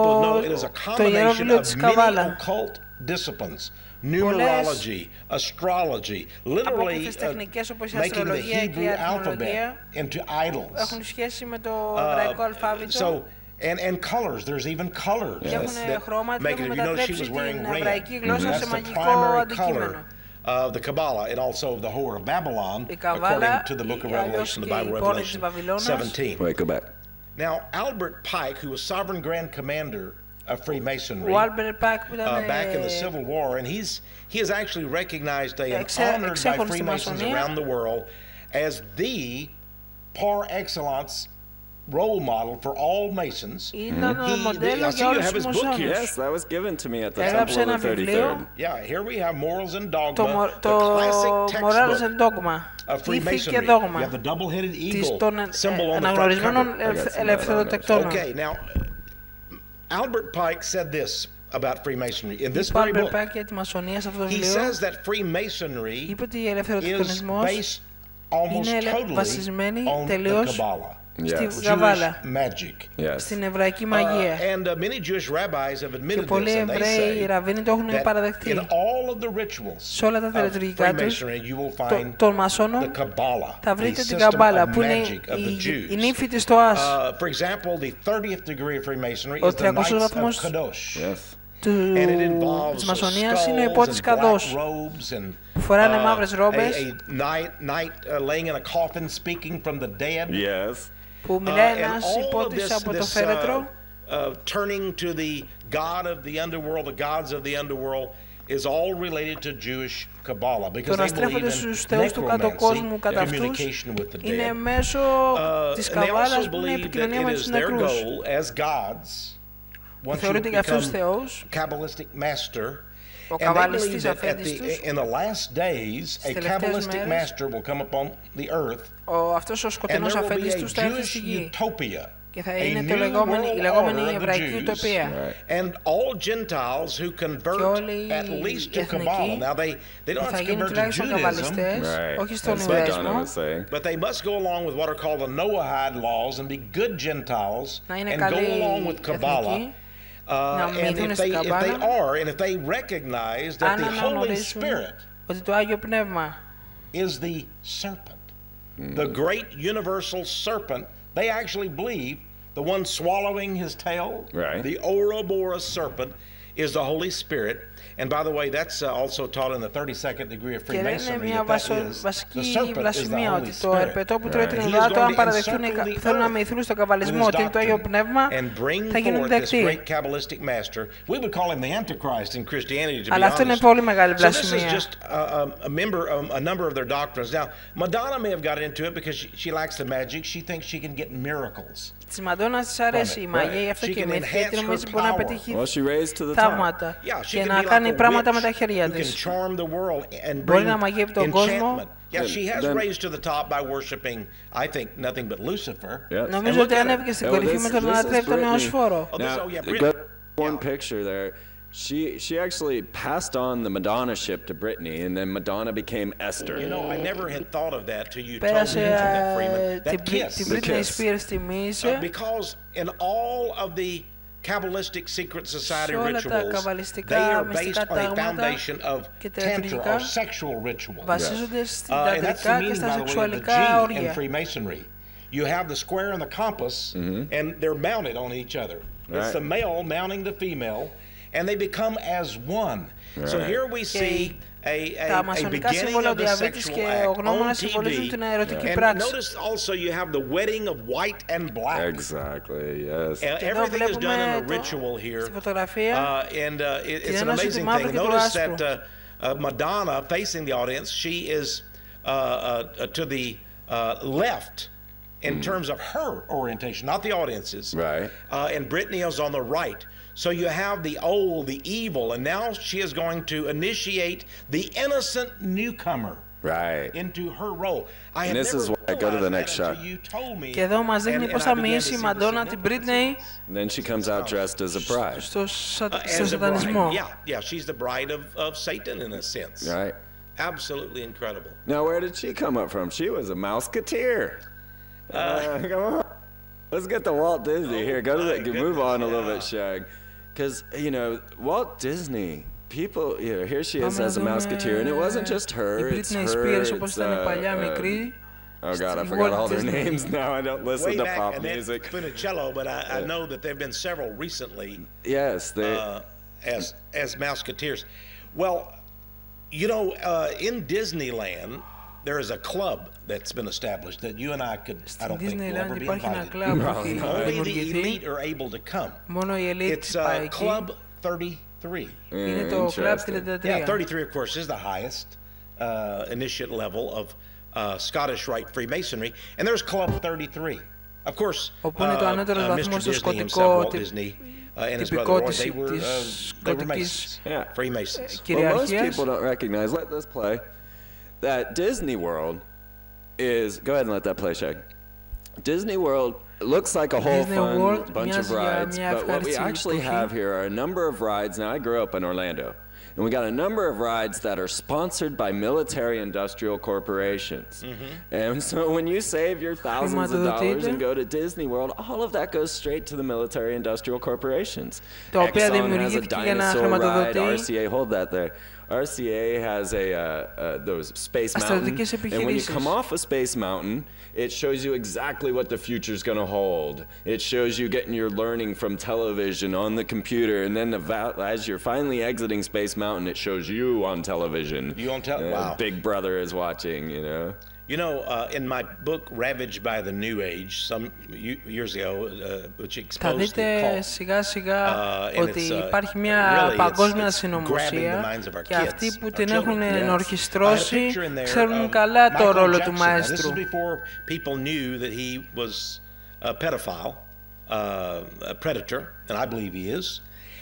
S1: το ιερό βιβλίο της Καβάλα.
S3: Disciplines, numerology, astrology, literally uh, making the Hebrew alphabet into idols.
S1: Έχουν σχέση με το εβραϊκό αλφάβητο.
S3: So, and and colors. There's even colors that make it. You know, she was wearing red. That's the primary color of the Kabbalah, and also the whore of Babylon, according to the Book of Revelation, the Bible Revelation seventeen.
S2: Wait, go back.
S3: Now, Albert Pike, who was Sovereign Grand Commander of Freemasonry uh, back in the Civil War, and he's he is actually recognized today and honored by Freemasons around the world as the par excellence role model for all Masons.
S2: Mm-hmm. He, I see you have his book here. Yes, that was given to me at the Temple of the thirty-third.
S3: Yeah, here we have Morals and Dogma, the classic textbook of Freemasonry. You have the double-headed eagle symbol on the front cover. Okay, now Albert Pike said this about Freemasonry in this very book. He says that Freemasonry is based almost totally on the Kabbalah.
S1: Στη Καβάλα,
S2: yes.
S1: στην εβραϊκή μαγεία.
S3: Uh, and, uh, many Jewish rabbis have admitted
S1: και πολλοί Εβραίοι ραβίνοι το έχουν παραδεχτεί. Σε όλα τα τελετουργικά τους, των Μασόνων, θα βρείτε την Καμπάλα, που είναι η, η νύφη της Τοάς. Ο τριακόσιος βαθμός του, της Μασονίας είναι ο υπότης Καδός, που φοράνε μαύρες ρόμπες, που μιλάει ένας υπότης από το φέρετρο.
S3: Turning to the god of the underworld, the gods of the underworld, is all related to Jewish Kabbalah, because they believe in necromancy, communication with the dead.
S1: Είναι μέσω της Καβάλας που είναι επικοινωνία με τους νεκρούς. Θεωρείται για αυτούς θεούς. Ο καβαλιστής αφέντης τους.
S3: In the last days, a Kabbalistic master will come upon the earth,
S1: ο αυτός ο σκοτεινός αφέντης τους θα έρθει στη γη. Και θα είναι το λεγόμενη, η λεγόμενη εβραϊκή ουτοπία.
S3: And all Gentiles who convert at least to Kabbalah. Now they they don't have to convert to Judaism,
S1: όχι στον Ιουδαϊσμό,
S3: but they must go along with what are called the Noahide laws and be good Gentiles and go along with Kabbalah. Uh, and if they, if they are, and if they recognize that the Holy Spirit is the serpent, the great universal serpent, they actually believe the one swallowing his tail,
S2: right.
S3: the Ouroboros serpent, is the Holy Spirit. And by the way, that's uh, also taught in the thirty-second degree of Freemasonry. That that is, the serpent is the Holy Spirit. Right. And bring forth this great Kabbalistic master. We would call him the Antichrist in Christianity, to be honest. So this is just a, a member, a, a number of their doctrines. Now, Madonna may have got into it because she, she likes the magic. She thinks she can get miracles.
S1: Της Μαντώνας της αρέσει η μαγεία, γι' αυτό και μύθηκε και νομίζει μπορεί να πετύχει θαύματα και να κάνει πράγματα με τα χέρια της. Μπορεί να μαγεύει τον κόσμο.
S3: Yeah, she has raised to the top by worshiping, I think, nothing but Lucifer.
S1: Νομίζω ότι ανέβηκε στην κορυφή με τον να λατρεύει τον Νεοσφόρο.
S2: One picture there. She she actually passed on the Madonna-ship to Brittany, and then Madonna became Esther.
S3: You know, I never had thought of that till you told me that, Freeman. That kiss.
S1: Την Britney Spears τιμήσε.
S3: Because in all of the Kabbalistic secret society
S1: Σε όλα τα
S3: rituals, they
S1: καβαλιστικά
S3: are based
S1: μυστικά
S3: on a
S1: τάγματα
S3: foundation of
S1: και τα
S3: tantra
S1: ιατρικά
S3: or sexual ritual.
S1: βασίζονται στην
S3: Uh, and that's the
S1: ταντρικά και
S3: meaning,
S1: στα
S3: by the way, of the
S1: σεξουαλικά
S3: G in
S1: όρια.
S3: Freemasonry. You have the square and the compass, and they're mounted on each other. It's
S2: Right.
S3: the male mounting the female, and they become as one. So
S2: Right.
S3: here we see a, a,
S1: Τα
S3: a
S1: μασονικά
S3: beginning
S1: σύμβολα,
S3: of
S1: ο
S3: the
S1: διαβήτης
S3: sexual
S1: και
S3: act
S1: ο γνώμονας
S3: on
S1: συμβολίζουν
S3: T
S1: την
S3: V.
S1: ερωτική
S3: And
S1: πράξη.
S3: notice also you have the wedding of white and black.
S2: Exactly, yes.
S3: Uh,
S1: Και εδώ
S3: everything is done in a
S1: βλέπουμε
S3: ritual
S1: το,
S3: here.
S1: στη φωτογραφία
S3: Uh, and uh, it,
S1: την
S3: it's an
S1: ένωση του
S3: amazing
S1: μαύρου
S3: thing.
S1: και του
S3: Notice
S1: άσπρου.
S3: that uh, uh, Madonna facing the audience, she is uh, uh, to the uh, left in terms of her orientation, not the audience's.
S2: Right.
S3: Uh, and Brittany is on the right. So you have the old, the evil, and now she is going to initiate the innocent newcomer
S2: Right.
S3: into her role. I had
S2: And this
S3: never
S2: is why I go to the
S3: realized
S2: next
S3: that
S2: shot.
S3: until you told me.
S1: Και εδώ μας δείχνει
S3: and-
S1: πώς
S3: and
S1: θα
S3: I began to
S1: μοιήσει η
S3: see the
S1: Μαντόνα την
S3: significance
S1: Britney
S2: And then she comes out dressed as a bride.
S1: στο, σα,
S3: Uh,
S1: στο
S3: as a bride.
S1: σατανισμό.
S3: Yeah, yeah, she's the bride of, of Satan in a sense.
S2: Right.
S3: Absolutely incredible.
S2: Now, where did she come up from? She was a Mouseketeer. Uh, come on. Let's get to Walt Disney
S3: Oh,
S2: here. Go to
S3: my
S2: the, move on a
S3: goodness,
S2: little
S3: yeah.
S2: bit, Shag. Because, you know, Walt Disney, people, you know, here she is
S1: Πάμε
S2: as a
S1: να
S2: Mouseketeer, and it wasn't
S1: δούμε
S2: just her,
S1: η
S2: it's
S1: Britney
S2: her,
S1: Spears όπως
S2: it's,
S1: ήταν
S2: uh,
S1: παλιά
S2: uh,
S1: μικρή.
S2: oh God, I
S1: στη
S2: forgot
S1: Walt
S2: all their
S1: Disney.
S2: names now. I don't listen
S3: Way
S2: to
S3: back,
S2: pop
S3: Annette
S2: music.
S3: Funicello, but I, I know that there have been several recently
S2: Yes, they,
S3: uh, as as Mouseketeers. Well, you know, uh, in Disneyland, there is a club that's been established that you and I could, I
S1: Στην
S3: don't think, will ever
S1: Disneyland
S3: be
S1: υπάρχει ένα
S3: invited.
S1: κλαμπ που έχει
S3: Only the
S1: δημιουργηθεί.
S3: elite are able to come.
S1: Μόνο η elite
S3: It's uh,
S1: πάει εκεί.
S3: Club thirty-three.
S1: Είναι
S2: Mm,
S1: το κλαμπ
S2: interesting.
S1: τριάντα
S3: Yeah,
S1: τρία.
S3: thirty-three, of course, is the highest uh, initiate level of uh, Scottish Rite Freemasonry, and there's Club thirty-three. Of course, uh,
S1: Όπου είναι το ανώτερος
S3: uh,
S1: βαθμός
S3: Mister
S1: στο
S3: Disney himself,
S1: σκοτικό
S3: Walt
S1: τι-
S3: Disney, uh, and his brother
S1: τυπικό
S3: Roy,
S1: της-
S3: they were,
S1: της
S3: uh, they were
S1: σκοτικής
S3: Masons,
S2: Yeah.
S3: Freemasons.
S2: Well, most
S1: κυριαρχίας.
S2: people don't recognize, let this play, that Disney World is, go ahead and let that play, Shag. Disney World looks like a whole
S1: Disney
S2: fun
S1: World
S2: bunch of
S1: μοιάζει για
S2: rides,
S1: μια
S2: but what we
S1: ευχάριστη
S2: actually
S1: εποχή.
S2: have here are a number of rides. Now, I grew up in Orlando, and we got a number of rides that are sponsored by military industrial corporations. And so when you save your thousands of dollars and go to Disney World, all of that goes straight to the military industrial corporations.
S1: Τα οποία
S2: Exxon has a
S1: δημιουργήθηκε για να
S2: dinosaur ride,
S1: χρηματοδοτεί
S2: R C A, hold that there. R C A has a uh, uh, those Space Mountain,
S1: αστροναυτικές
S2: and when you
S1: επιχειρήσεις.
S2: come off of Space Mountain, it shows you exactly what the future's going to hold. It shows you getting your learning from television on the computer, and then the va- as you're finally exiting Space Mountain, it shows you on television.
S3: You on tel-
S2: Uh,
S3: wow.
S2: Big Brother is watching, you know.
S3: You know, uh, in my book Ravaged by the New Age, some y- years ago, uh, which
S1: Θα
S3: exposed the
S1: δείτε
S3: cult,
S1: σιγά σιγά
S3: Uh, and
S1: ότι
S3: it's, uh,
S1: υπάρχει μια
S3: really, it's-
S1: παγκόσμια
S3: it's
S1: συνωμοσία
S3: grabbing the minds of our
S1: και
S3: kids,
S1: αυτοί που
S3: our
S1: την
S3: children.
S1: έχουν
S3: Yes. I had a
S1: ενορχιστρώσει
S3: picture in there
S1: ξέρουν
S3: of
S1: καλά το
S3: Michael
S1: ρόλο
S3: Jackson.
S1: του
S3: Now, this
S1: μαέστρου.
S3: is before people knew that he was a pedophile, uh, a predator, and I believe he is.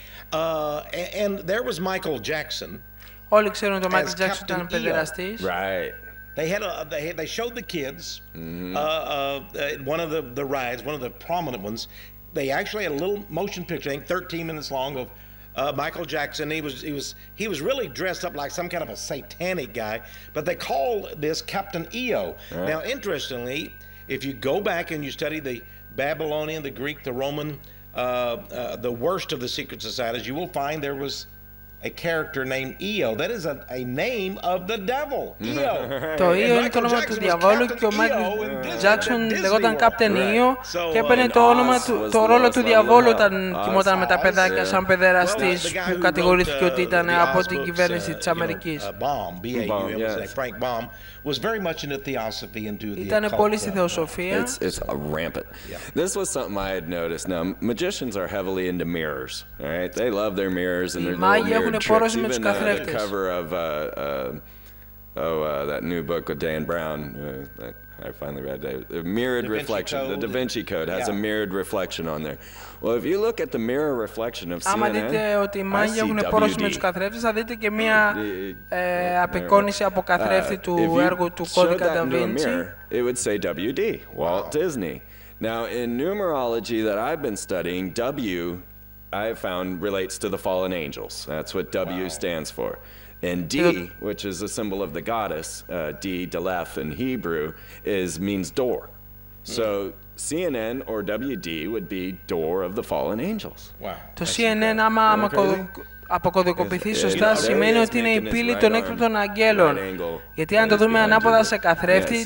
S3: Uh, a- and there was Michael Jackson.
S1: Όλοι ξέρουν ότι ο Μάικλ
S3: As
S1: Τζάκσον
S3: Captain
S1: ήταν
S3: EO.
S1: παιδεραστής.
S2: Right.
S3: They had a, they, they showed the kids uh, uh, one of the, the rides, one of the prominent ones. They actually had a little motion picture, I think thirteen minutes long, of uh, Michael Jackson. He was he was he was really dressed up like some kind of a satanic guy, but they called this Captain E O. Now, interestingly, if you go back and you study the Babylonian, the Greek, the Roman, uh, uh, the worst of the secret societies, you will find there was a character named E O. That is a, a name of the devil. E O.
S1: Το
S3: And
S1: Ίο είναι
S3: Michael
S1: το όνομα
S3: Jackson
S1: του
S3: was
S1: διαβόλου
S3: Captain
S1: και ο
S3: E O
S1: Μάικλ
S3: in Disney-
S1: Τζάκσον
S3: Disney
S1: λεγόταν
S3: World.
S1: Captain Ίο
S3: So,
S1: και έπαιρνε
S2: uh,
S1: το όνομα
S2: Oz
S1: του,
S2: was
S1: το
S2: the
S1: ρόλο
S2: last
S1: του
S2: level
S1: διαβόλου
S2: up.
S1: όταν
S2: Oz,
S1: κοιμόταν με τα
S2: Oz,
S1: παιδάκια
S2: yeah.
S1: σαν
S3: Well,
S1: παιδεραστής
S3: the guy
S1: που
S3: who
S1: κατηγορήθηκε
S3: wrote,
S1: ότι
S3: uh,
S1: ήταν
S3: the
S1: από
S3: Oz
S1: την
S3: books,
S1: κυβέρνηση
S3: uh,
S1: της
S3: you know,
S1: Αμερικής.
S3: uh, Baum, B A U M,
S2: Baum,
S3: was
S2: yes.
S3: that Frank Baum, was very much into theosophy and to the
S1: Ήτανε
S3: occult,
S1: πολύ στη
S3: uh,
S1: θεοσοφία.
S2: It's it's rampant. This was something I had noticed. Now, magicians are heavily into mirrors. All right, they love their mirrors and
S1: Οι
S2: their little
S1: μάγοι
S2: mirrored
S1: έχουν
S2: tricks.
S1: πόρωση με τους
S2: Even uh, the
S1: καθρέφτες.
S2: cover of uh, uh, oh uh, that new book with Dan Brown uh, that I finally read. Uh, the mirrored
S3: Da Vinci
S2: reflection. The
S3: Code.
S2: Da Vinci Code has
S3: Yeah.
S2: a mirrored reflection on there. Well, if you look at the mirror reflection of C N N,
S1: Άμα δείτε ότι οι
S2: I
S1: μάγοι
S2: see
S1: έχουν πόρωση με
S2: W D.
S1: τους καθρέφτες, θα δείτε και μία
S2: The-
S1: ε, απεικόνιση από καθρέφτη
S2: Uh,
S1: του
S2: if you
S1: έργου του
S2: showed
S1: κώδικα
S2: that
S1: Da
S2: into a
S1: Vinci.
S2: mirror, it would say W D, Walt Disney. Now, in numerology that I've been studying, W, I've found, relates to the fallen angels. That's what W stands for. And D, which is a symbol of the goddess, uh, D, Deleth in Hebrew, is means door. So C N N or W D would be door of the fallen angels.
S3: Wow.
S1: Το C N N, άμα αποκωδικοποιηθεί σωστά, σημαίνει ότι είναι η πύλη των έκπληκτων αγγέλων. Γιατί αν το δούμε ανάποδα σε καθρέφτη,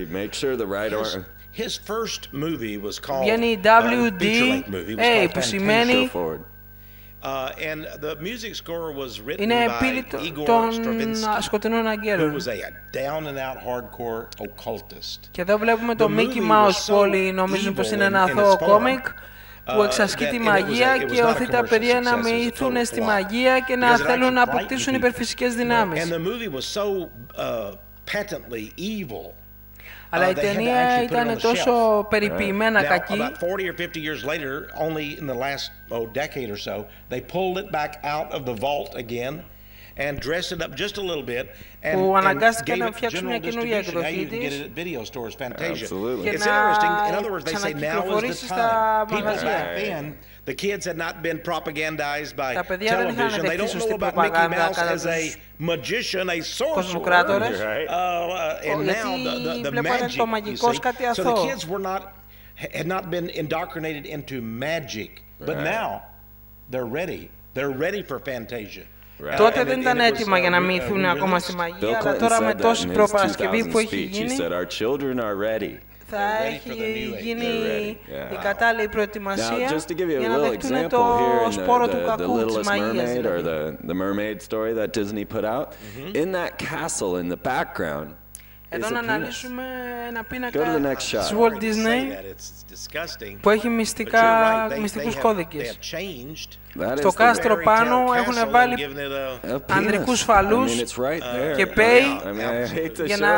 S1: βγαίνει η W D A, που σημαίνει είναι πύλη των σκοτεινών αγγέλων. Και εδώ βλέπουμε το Mickey Mouse που όλοι νομίζουν πως είναι ένα αθώο κόμικ που εξασκεί τη μαγεία και οθεί τα παιδιά να μοιηθούν στη μαγεία και να θέλουν να αποκτήσουν υπερφυσικές δυνάμεις. Αλλά η ταινία ήταν τόσο περιποιημένα κακή που αναγκάστηκε να φτιάξουν μια καινούργια εκδοχή της και να ξανακυκλοφορήσει στα μαγαζιά. Τα παιδιά δεν είχαν δεχτεί σωστή προπαγάνδα κατά τους κοσμοκράτορες, γιατί βλέπανε το μαγικό ως κάτι αθώο. Τότε δεν ήταν έτοιμα για να μοιηθούν ακόμα στη μαγεία, αλλά τώρα με τόση προπαρασκευή που έχει γίνει, θα έχει γίνει η κατάλληλη προετοιμασία για να δεχτούν το σπόρο του κακού της μαγείας. Εδώ να αναλύσουμε ένα πίνακα της Walt Disney που έχει μυστικά, μυστικούς κώδικες. Στο κάστρο πάνω έχουν βάλει ανδρικούς φαλούς και πέι για να,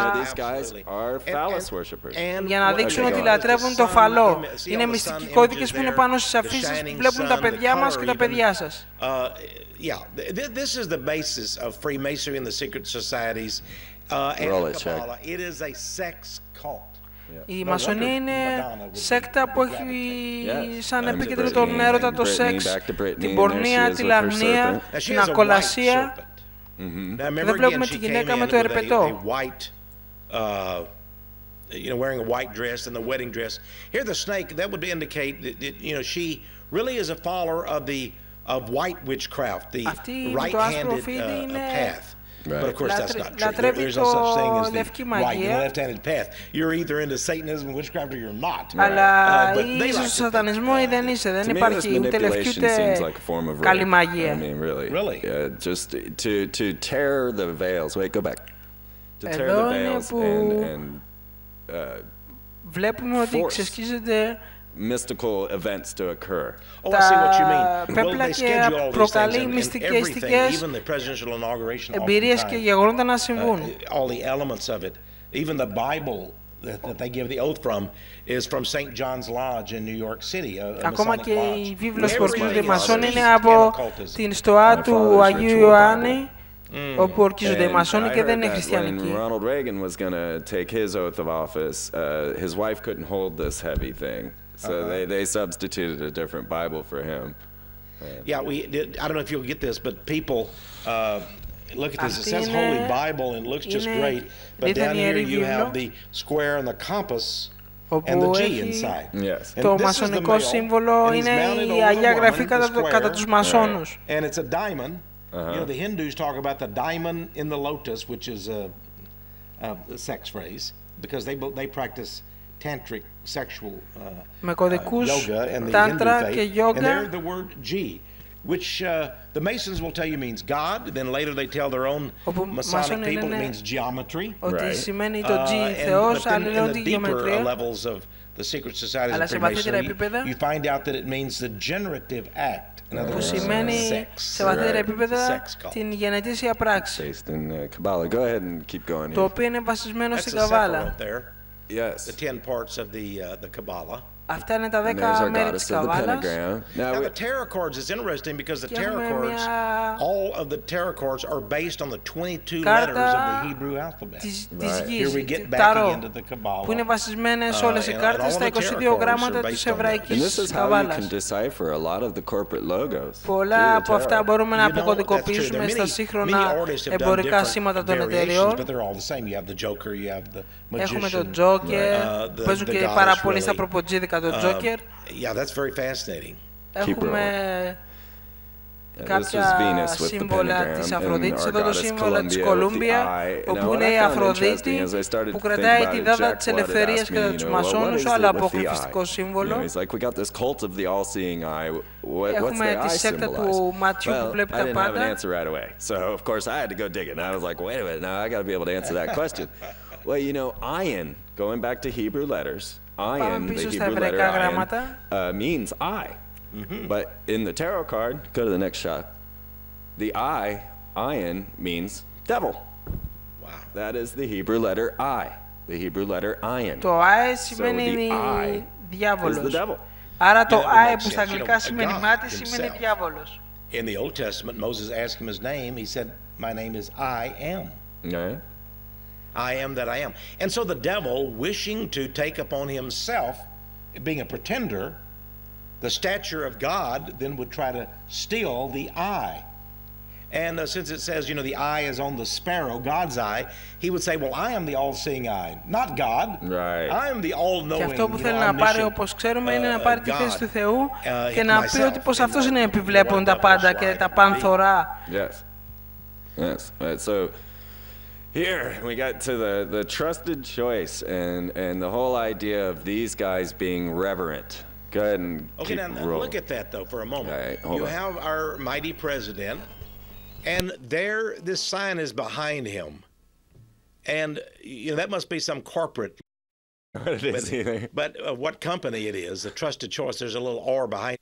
S1: για να δείξουν ότι λατρεύουν το φαλό. Είναι μυστικοί κώδικες που είναι πάνω στις αφήσεις που βλέπουν τα παιδιά μας και τα παιδιά σας. Η μασονία είναι σέκτα που έχει σαν επίκεντρο τον έρωτα, το σεξ, την πορνεία, τη λαγνία, την ακολασία. Και δεν βλέπουμε τη γυναίκα με το ερπετό. You know, wearing a white dress and the wedding dress. Here, the snake, that would indicate that, you know, she really is a follower of the of white witchcraft, the right-handed uh, path. Right. But of course that's not true. There, there's no such thing as the right and left-handed path. You're either into Satanism, witchcraft, or you're not. Αλλά uh, είσαι στο σατανισμό ή δεν είσαι. Δεν υπάρχει ούτε λευκή ούτε καλή μαγεία.
S2: I mean, really. Really? Yeah, just to to tear the veils. Wait, go back. To tear the veils and and uh,
S1: βλέπουμε ότι ξεσκίζεται
S2: mystical events to occur.
S3: Oh, I see what you mean.
S1: Πέπλα και προκαλεί μυστικιστικές εμπειρίες και γεγονότα να συμβούν.
S3: All the elements of it. Even the Bible that they give the oath from is from Saint John's Lodge in New York City.
S1: Ακόμα και η βίβλος που ορκίζονται οι μασόνοι είναι από την στοά του Αγίου Ιωάννη, όπου ορκίζονται οι μασόνοι και δεν είναι χριστιανικοί.
S2: When Ronald Reagan was going to take his oath of office, uh, his wife couldn't hold this heavy thing. So uh-huh. they, they substituted a different Bible for him. Uh,
S3: yeah, we did, I don't know if you'll get this, but people uh, look at this. It says Holy Bible and it looks just great, but down here you have the square and the compass and the G inside.
S2: Yes.
S1: Το μασονικό σύμβολο είναι η Αγία Γραφή κατά τους μασόνους.
S3: And it's a diamond. You know, the Hindus talk about the diamond in the lotus, which is a, a sex phrase, because they they practice tantric sexual uh, uh, yoga and the Hindu faith, and they're the word G, which uh, the Masons will tell you means God. Then later they tell their own Masonic people it means geometry.
S1: Ότι σημαίνει το G Θεός, άλλοι λένε τη γεωμετρία.
S3: Levels of the secret societies of Freemasonry, you find out that it means the generative act.
S1: Που σημαίνει σε βαθύτερα επίπεδα την γενετήσια πράξη. Το οποίο είναι βασισμένο στην Καβάλα.
S2: Yes.
S1: Αυτά είναι τα δέκα μέρη της Καβάλας.
S3: Now the tarot cards is interesting because the tarot cards, all of the tarot cards are based on the twenty-two letters of the Hebrew alphabet. Here we get back again to the Kabbalah.
S1: Που είναι βασισμένες όλες οι κάρτες στα είκοσι δύο γράμματα της εβραϊκής Καβάλας. Πολλά από αυτά μπορούμε να αποκωδικοποιήσουμε στα σύγχρονα εμπορικά σήματα των εταιριών. Έχουμε τον Τζόκερ,
S3: uh, the,
S1: παίζουν
S3: the
S1: και
S3: goddess,
S1: πάρα πολύ
S3: really.
S1: στα προποτζίδικα τον
S3: Uh,
S1: Τζόκερ.
S3: yeah, that's very fascinating.
S1: Έχουμε
S2: Yeah,
S1: κάποια σύμβολα της Αφροδίτης. Εδώ το σύμβολο της Κολούμπια, όπου είναι η Αφροδίτη που κρατάει τη δάδα της ελευθερίας κατά τους μασόνους, άλλο αποκρυφιστικό σύμβολο. Έχουμε τη σέκτα του ματιού που βλέπει τα πάντα.
S2: So of course I had to go digging. I was like, wait a minute, now I got to be able to answer that question. Well, you know, ayin, going back to Hebrew letters, ayin, the Hebrew letter ayin, uh, means I. Mm-hmm. But in the tarot card, go to the next shot. The I, ayin, means devil.
S3: Wow.
S2: That is the Hebrew letter I. The Hebrew letter ayin.
S1: Το I σημαίνει διάβολος. Άρα το I που στα αγγλικά σημαίνει μάτι σημαίνει διάβολος.
S3: In the Old Testament, Moses asked him his name. He said, "My name is I am."
S2: Okay.
S3: I am that I am. And so the devil, wishing to take upon himself, being a pretender, the stature of God, then would try to steal the eye. And uh, since it says, you know, the eye is on the sparrow, God's eye, he would say, well, I am the all-seeing eye, not God.
S2: Right.
S3: I am the all-knowing,
S1: και αυτό που θέλει
S3: you know,
S1: να πάρει,
S3: omniscient,
S1: όπως ξέρουμε, είναι να
S3: uh,
S1: πάρει τη
S3: God,
S1: θέση του Θεού
S3: uh,
S1: και να
S3: myself,
S1: πει ότι πως
S3: and
S1: αυτός είναι
S3: the
S1: επιβλέπων
S3: one
S1: τα
S3: that
S1: πάντα
S3: was
S1: και
S3: right
S1: τα
S3: and me.
S1: πανθωρά.
S2: Yes. Yes. Right. So here we got to the the trusted choice and and the whole idea of these guys being reverent. Go ahead and
S3: okay,
S2: keep
S3: now
S2: rolling.
S3: look at that though for a moment.
S2: All right, hold
S3: you
S2: on.
S3: have our mighty president, and there, this sign is behind him, and you know that must be some corporate.
S2: What it is either.
S3: But uh, what company it is? The trusted choice. There's a little R behind.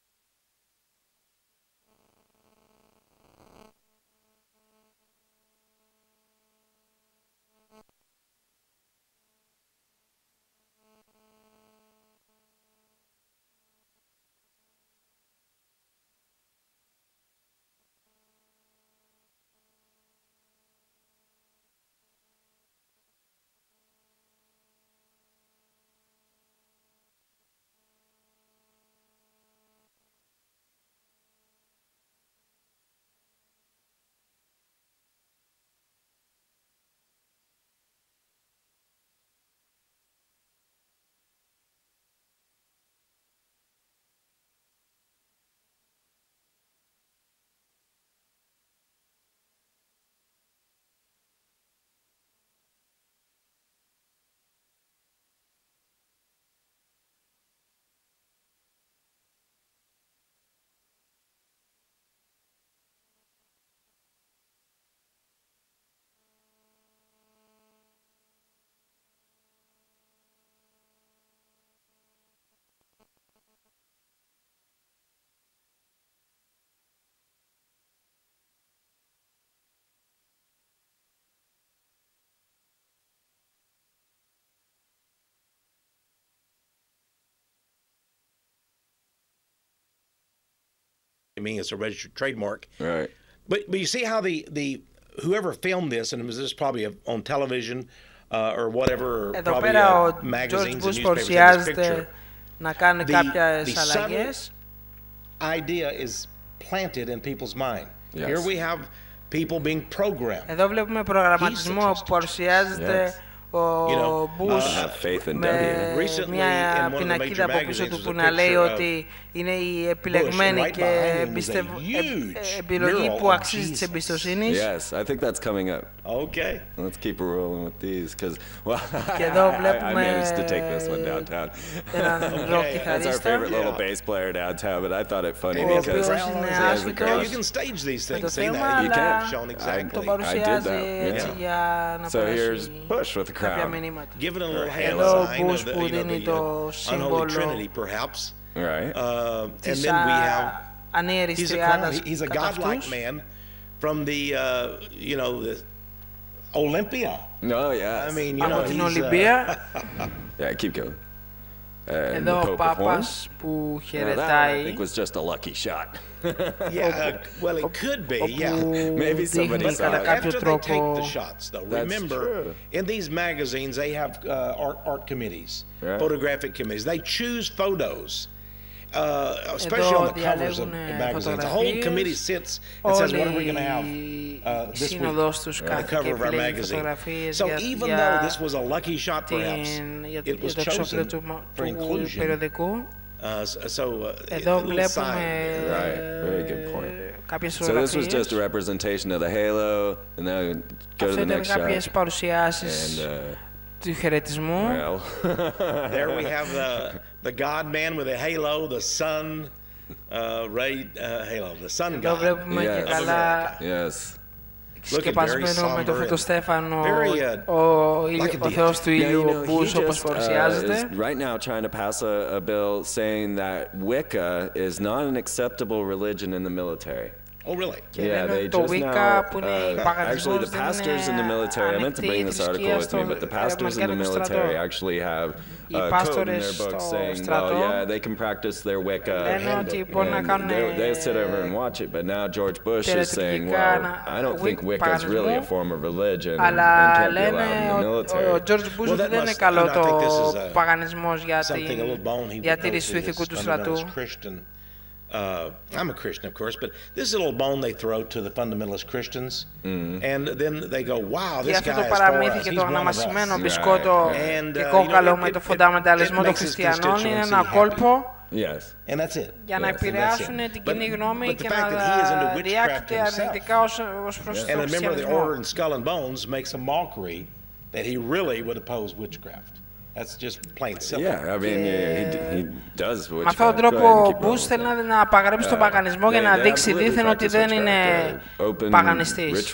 S3: Me, it's a registered trademark.
S2: Right.
S3: But but you see how the the whoever filmed this, and it was this probably on television uh, or whatever, or
S1: Εδώ
S3: probably
S1: πέρα ο
S3: uh,
S1: George
S3: magazines and
S1: Bush
S3: newspapers had this
S1: παρουσιάζεται
S3: picture.
S1: να κάνει
S3: The,
S1: κάποιες
S3: the
S1: αλλαγές.
S3: subtle idea is planted in people's mind.
S2: Yes.
S3: Here we have people being programmed.
S1: Εδώ βλέπουμε προγραμματισμό που παρουσιάζεται
S2: Yes.
S1: ο
S3: You know,
S1: Bush
S2: I have faith in
S1: με
S2: W.
S3: Recently, in
S1: μια
S3: one of the
S1: πινακίδα
S3: major
S1: από πίσω
S3: magazines
S1: του
S3: was
S1: που
S3: a
S1: να λέει
S3: picture of
S1: ότι είναι η επιλεγμένη
S3: Bush, and right
S1: και
S3: behind him was a
S1: εμπιστευ...
S3: huge
S1: ε, επιλογή
S3: mural
S1: που
S3: of
S1: αξίζει της
S3: Jesus.
S1: εμπιστοσύνης.
S2: Yes, I think that's coming up.
S3: Okay.
S2: Let's keep rolling with these, because well,
S1: Και εδώ
S2: I, I
S1: βλέπουμε
S2: managed to take this one downtown.
S1: έναν ροκ
S2: That's our
S1: κιθαρίστα,
S2: favorite little bass player downtown, but I thought it funny
S1: ο
S2: because
S1: οποίος
S3: Crown
S1: είναι
S3: is as the
S1: άσχητος
S3: crown. You can stage these
S1: με το
S3: things. See
S1: θέμα,
S3: that? You
S1: αλλά
S3: can shown
S1: το
S3: exactly.
S1: παρουσιάζει
S2: that,
S1: έτσι
S2: yeah.
S1: για να
S2: So here's
S1: περάσει
S2: Bush with the
S1: κάποια
S2: crown.
S1: μηνύματα.
S3: Given a little hand
S1: Εδώ
S3: sign
S1: Bush
S3: of the,
S1: που
S3: you know,
S1: δίνει
S3: the
S1: το
S3: uh, unholy
S1: σύμβολο
S3: trinity, perhaps.
S2: Right.
S3: Uh, and
S1: της
S3: then we have
S1: ανίερης
S3: he's a crown.
S1: τριάδας
S3: He's a
S1: κατά
S3: godlike
S1: αυτούς.
S3: man from the uh, you know the Olympia.
S2: Oh yes.
S3: I mean, you know,
S1: Από την
S3: he's,
S1: Ολυμπία.
S2: uh, yeah, keep going. And
S1: Εδώ
S2: the
S1: ο
S2: Pope of
S1: Πάπας που
S2: Horns. Now, that I
S1: χαιρετάει,
S2: think was just a lucky shot.
S3: yeah. Well, it could be. Yeah.
S1: όπου
S2: Maybe somebody
S1: δείχνει
S2: saw
S1: κατά
S2: it.
S1: κάποιο
S3: After they take
S1: τρόπο.
S3: the shots, though,
S2: That's
S3: remember,
S2: true.
S3: in these magazines, they have uh, art, art committees,
S2: Right.
S3: photographic committees. They choose photos, Uh, especially on the covers of magazines. The whole committee sits and says, what are we going to have uh, this week on the cover of our magazine? So even though this was a lucky shot perhaps, it was chosen for inclusion. Uh, so uh,
S1: Εδώ βλέπουμε
S2: right, very good point. So this was just a representation of the halo, and then go to the next shot.
S1: Κάποιες παρουσιάσεις του χαιρετισμού.
S2: Well.
S3: There we have the the God man with a halo, the sun uh, ray uh, halo, the sun God.
S1: Εδώ βλέπουμε
S2: yes.
S1: και καλά
S3: yes.
S1: σκεπασμένο με το φωτοστέφανο, ο, ο Θεός του ήλιου, ο Μπούς, όπως παρουσιάζεται.
S2: Right now trying to pass a, a bill saying that Wicca is not an acceptable religion in the military.
S3: Oh, really?
S2: Yeah, they just now, uh, actually the pastors in the military, I meant to bring this article with me, but the pastors in the military actually have a code in their book saying, well, yeah, they can practice their Wicca, and they, they sit over and watch it, but now George Bush is saying, well, I don't think Wicca is really a form of religion and, and can't be allowed in the military.
S1: Ο George Bush δεν είναι καλό το παγανισμός για τη διατήρηση του ηθικού του στρατού.
S3: Uh, I'm a Christian, of course, but this is a little bone they throw to the fundamentalist Christians, mm-hmm. and then they go, "Wow, this guy is for us. He's one of us."
S1: And uh, κόκαλο με το φονταμεταλισμό των χριστιανών είναι ένα κόλπο για να επηρεάσουν την κοινή γνώμη και να διάκειται αρνητικά ως προς τον χριστιανισμό.
S3: And a member of the Order in Skull and Bones makes a mockery that he really would oppose witchcraft. That's just plain simple.
S2: Yeah, I mean, he, he does witchcraft.
S1: Με αυτόν τον τρόπο ο Μπούς θέλει να απαγρέψει τον παγανισμό για να δείξει δίθεν ότι δεν είναι παγανιστής.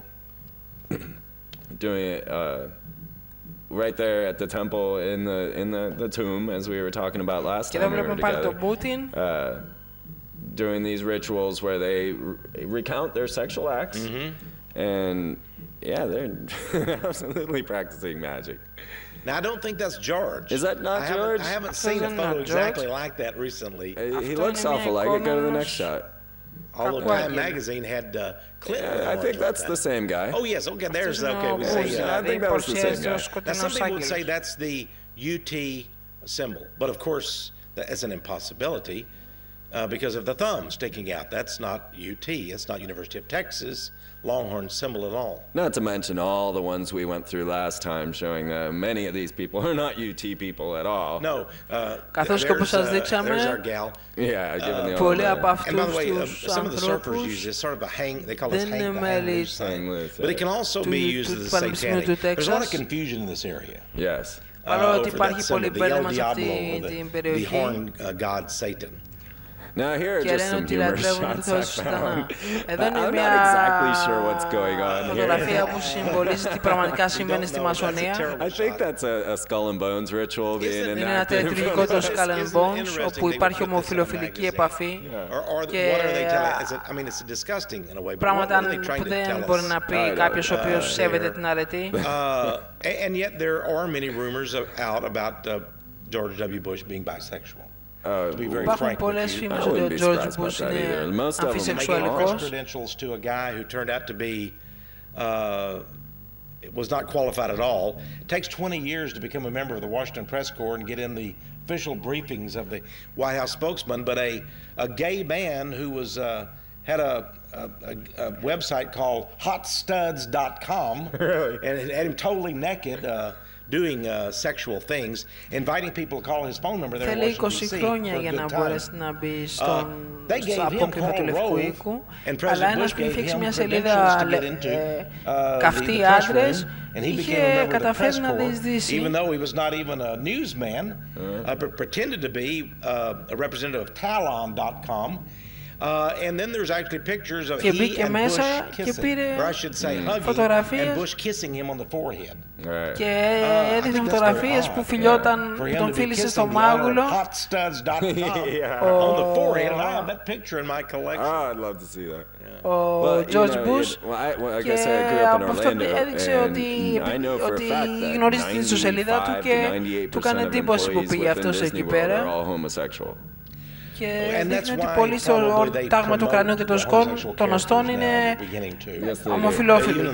S2: Doing it uh, right there at the temple in the in the, the tomb, as we were talking about last time we were together. Uh, doing these rituals where they re recount their sexual acts, mm-hmm. and yeah, they're absolutely practicing magic.
S3: Now, I don't think that's George.
S2: Is that not
S3: I
S2: George?
S3: I haven't seen a photo exactly like that recently.
S2: Uh, he looks awful like it. Go to the next shot.
S3: Although Time Magazine had uh, Clinton.
S2: Yeah, I think that's the same guy.
S3: Oh, yes. Okay, there's, okay. We say, uh,
S2: I think that was the same guy.
S3: Now, some people would say that's the U T symbol. But, of course, that is an impossibility uh, because of the thumb sticking out. That's not U T. It's not University of Texas Longhorn symbol at all.
S2: Not to mention all the ones we went through last time showing that many of these people are not U T people at all.
S3: No. Uh,
S1: Καθώς και όπως σας δείξαμε, πολλοί από αυτούς τους ανθρώπους δεν είναι μέλη του Πανεπιστημίου του Τέξας. Παρόλο ότι υπάρχει πολύ μπέρδεμα σε αυτή την περιοχή.
S2: Now here are just some humorous shots I found. I'm not exactly sure what's going on here.
S1: Φωτογραφία που συμβολίζει τι πραγματικά συμβαίνει στη Μασονία.
S2: I think that's a, a skull and bones ritual being enacted.
S1: Είναι ένα τελετουργικό το skull and bones, όπου υπάρχει ομοφιλοφιλική επαφή και πράγματα που δεν μπορεί να πει κάποιος ο οποίος σέβεται την αρετή.
S3: And yet there are many rumors out about George W. Bush being bisexual.
S1: Υπάρχουν πολλές φήμες ότι ο George Bush είναι αμφισεξουαλικός.
S3: To a guy who turned out to be uh, was not qualified at all. It takes twenty years to become a member of the Washington Press Corps and get in the official briefings of the White House spokesman. But a a gay man who was uh, had a, a, a website called hot studs dot com and it had him totally naked. Uh, doing uh, sexual things, inviting people to call his phone number there in Washington D C
S1: χρόνια για να μπορέσει να μπει στον απόκρυβο του Λευκού Οίκου, αλλά ένας που είχε φτιάξει μια σελίδα καυτοί άντρες είχε καταφέρει να διεισδύσει.
S3: Even though he was not even a newsman, uh, pretended to be uh, a representative of Talon dot com. Uh, and then there's actually pictures of he and Bush kissing, or I should say hugging, and Bush kissing him on the forehead.
S1: Και έδειχνε φωτογραφίες που φιλιόταν, που τον φίλησε στο μάγουλο.
S3: hot studs dot com on the forehead, and I have that picture in my collection.
S2: Oh, I'd love to see that.
S1: Ο George Bush και από αυτό έδειξε ότι γνωρίζει την ιστοσελίδα του και του έκανε εντύπωση που πήγε αυτός εκεί πέρα. Και δείχνει ότι πολλοί στο τάγμα του κρανίου και των οστών είναι ομοφυλόφιλοι.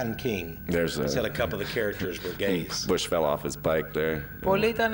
S2: Bush fell off his bike there.
S1: Πολλοί ήταν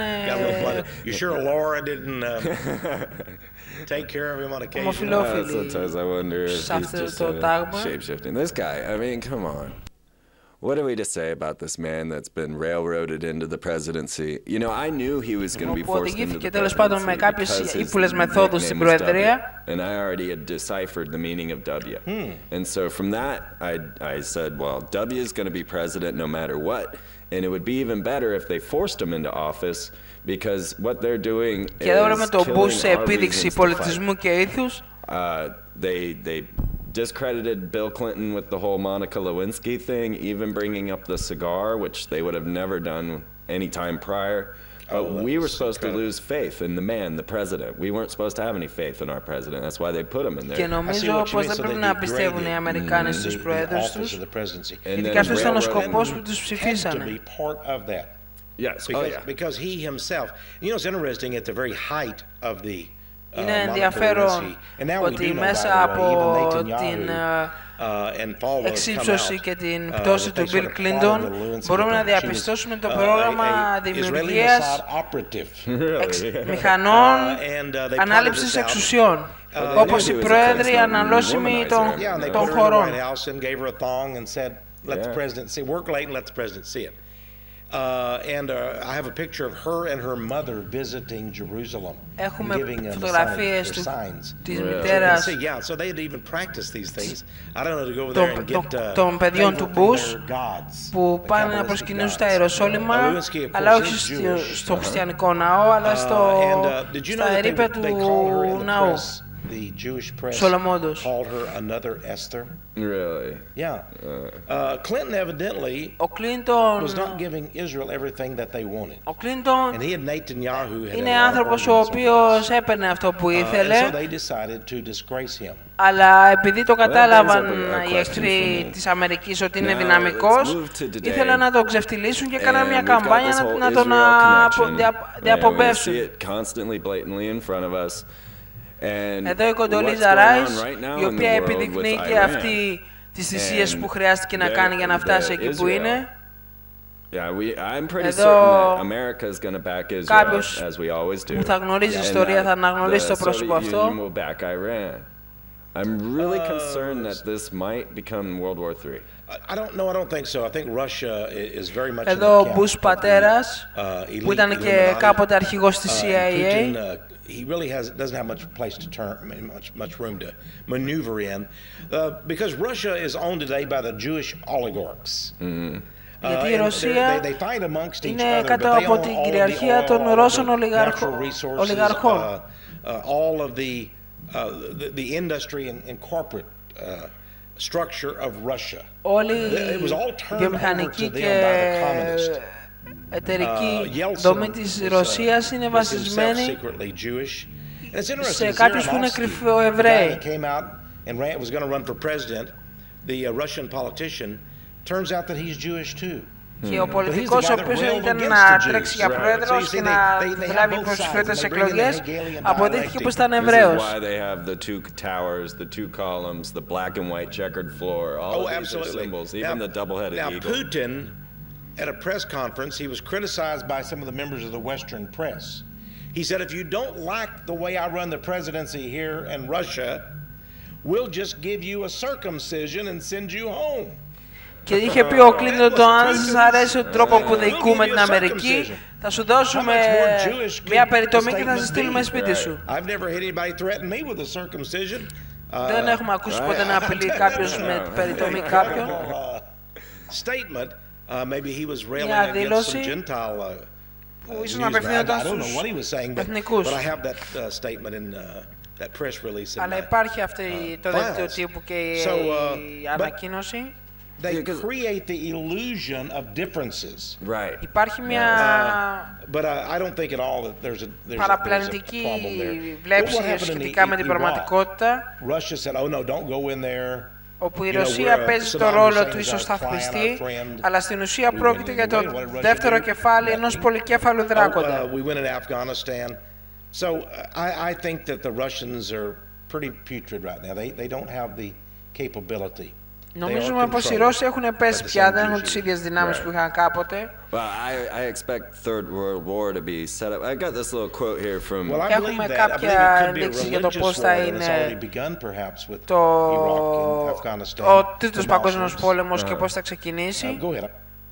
S1: ομοφυλόφιλοι σε αυτό το τάγμα.
S2: This guy, I mean, come on. What are we to say about this man that's been railroaded into the presidency? You know, I knew he was going to be forced into the presidency because his nickname was W, and I already had deciphered the meaning of W. Hmm. And so from that, I, I said, well, W is going to be president no matter what, and it would be even better if they forced him into office because what they're doing is killing our reasons to fight. Uh, they, they discredited Bill Clinton with the whole Monica Lewinsky thing, even bringing up the cigar, which they would have never done any time prior. But oh, we were supposed to lose faith in the man, the president. We weren't supposed to have any faith in our president. That's why they put him in there.
S1: Και νομίζω πως δεν πρέπει να πιστεύουν οι Αμερικάνοι στους πρόεδρους τους, γιατί και αυτός ήταν ο σκοπός που τους ψηφίσανε.
S2: Yes,
S3: because,
S2: oh, yeah.
S3: because he himself, you know, it's interesting at the very height of the
S1: Είναι ενδιαφέρον ότι μέσα από την εξύψωση και την πτώση του Bill Clinton μπορούμε να διαπιστώσουμε το πρόγραμμα δημιουργίας μηχανών ανάληψης εξουσιών, όπως οι πρόεδροι αναλώσιμοι των χωρών.
S3: Uh, and uh, I have a picture of her and her mother visiting Jerusalem.
S1: Έχουμε φωτογραφίες του της μητέρας των παιδιών του Bush που πάνε να προσκυνήσουν στα Ιεροσόλυμα, αλλά όχι στο χριστιανικό ναό, αλλά στα ερείπια του ναού.
S3: The Jewish press
S1: Solomon
S3: called her another Esther.
S2: Really?
S3: Yeah. Uh, Clinton evidently
S1: ο Clinton
S3: was not giving Israel everything that they wanted.
S1: Ο Clinton
S3: and he had Netanyahu had
S1: είναι άνθρωπος ο οποίος έπαιρνε αυτό που ήθελε,
S3: uh, so they decided to disgrace him.
S1: Αλλά επειδή το κατάλαβαν οι εχθροί της Αμερικής ότι είναι δυναμικός, ήθελαν να τον ξεφτυλίσουν και έκαναν μια καμπάνια να τον διαπομπεύσουν. Εδώ η Κοντολίζα Ράις, η οποία επιδεικνύει και αυτή τις θυσίες που χρειάστηκε να κάνει για να φτάσει εκεί που είναι. Εδώ κάποιος που θα γνωρίζει ιστορία θα αναγνωρίσει το πρόσωπο αυτό.
S2: I'm really concerned that this might become World War three.
S3: I don't know. I don't think so. I think Russia is very much.
S1: Εδώ ο Bush πατέρας, που ήταν και κάποτε αρχηγός της σι άι έι,
S3: he really has doesn't have much place to turn, much much room to maneuver in, uh, because Russia is owned today by the Jewish oligarchs.
S1: Mm. Γιατί η Ρωσία είναι κάτω από την κυριαρχία των Ρώσων ολιγαρχών.
S3: All of the the the industry and, and corporate uh, structure of Russia.
S1: Όλη η βιομηχανική και εταιρική δομή της Ρωσίας είναι βασισμένη σε κάποιους που είναι κρυφοεβραίοι. Και ο πολιτικός ο οποίος ήταν να τρέξει για πρόεδρος και να λάβει προσφέρετες εκλογές αποδείχθηκε πως ήταν Εβραίος.
S3: At a press conference, he was criticized by some of the members of the Western press. He said, if you don't like the way I run the presidency here in Russia, we'll just give you a circumcision and send you home.
S1: Και είχε πει ο Κλίντον, το αν σας αρέσει ο τρόπο που διοικούμε την Αμερική, θα σου δώσουμε μια περιτομή και θα σε στείλουμε σπίτι σου. Δεν έχουμε ακούσει ποτέ να απειλεί κάποιος με περιτομή κάποιον. Μια δήλωση που ίσως να απευθύνονταν στους εθνικούς. Αλλά υπάρχει αυτή το δελτίο τύπου και η ανακοίνωση.
S3: They create the illusion of differences.
S2: Right.
S1: Υπάρχει μια
S3: but I don't think at all that there's a there's
S1: παραπλανητική βλέψη σχετικά με την πραγματικότητα.
S3: Russia said, "Oh no, don't go in there."
S1: Όπου η Ρωσία παίζει το ρόλο του ισοσταθμιστή, αλλά στην ουσία πρόκειται για το δεύτερο κεφάλι ενός πολυκέφαλου δράκοντα.
S3: So I, I think that the Russians are pretty putrid right now. They, they don't have the capability.
S1: Νομίζουμε πως οι Ρώσοι έχουν πέσει πια, δεν έχουν τις ίδιες δυνάμεις που είχαν κάποτε.
S2: Well, I, I expect Third World War to be set up. I got this little quote here from.
S3: Well, I
S1: Έχουμε
S3: believe that.
S1: κάποια
S3: I believe it could be a
S1: ενδείξεις για το
S3: religious
S1: πώς
S3: war
S1: θα
S3: that has
S1: είναι
S3: already begun, perhaps, with
S1: το...
S3: Iraq and Afghanistan.
S1: ο τρίτος παγκόσμιος πόλεμος και πώς θα ξεκινήσει.
S3: Uh, go ahead.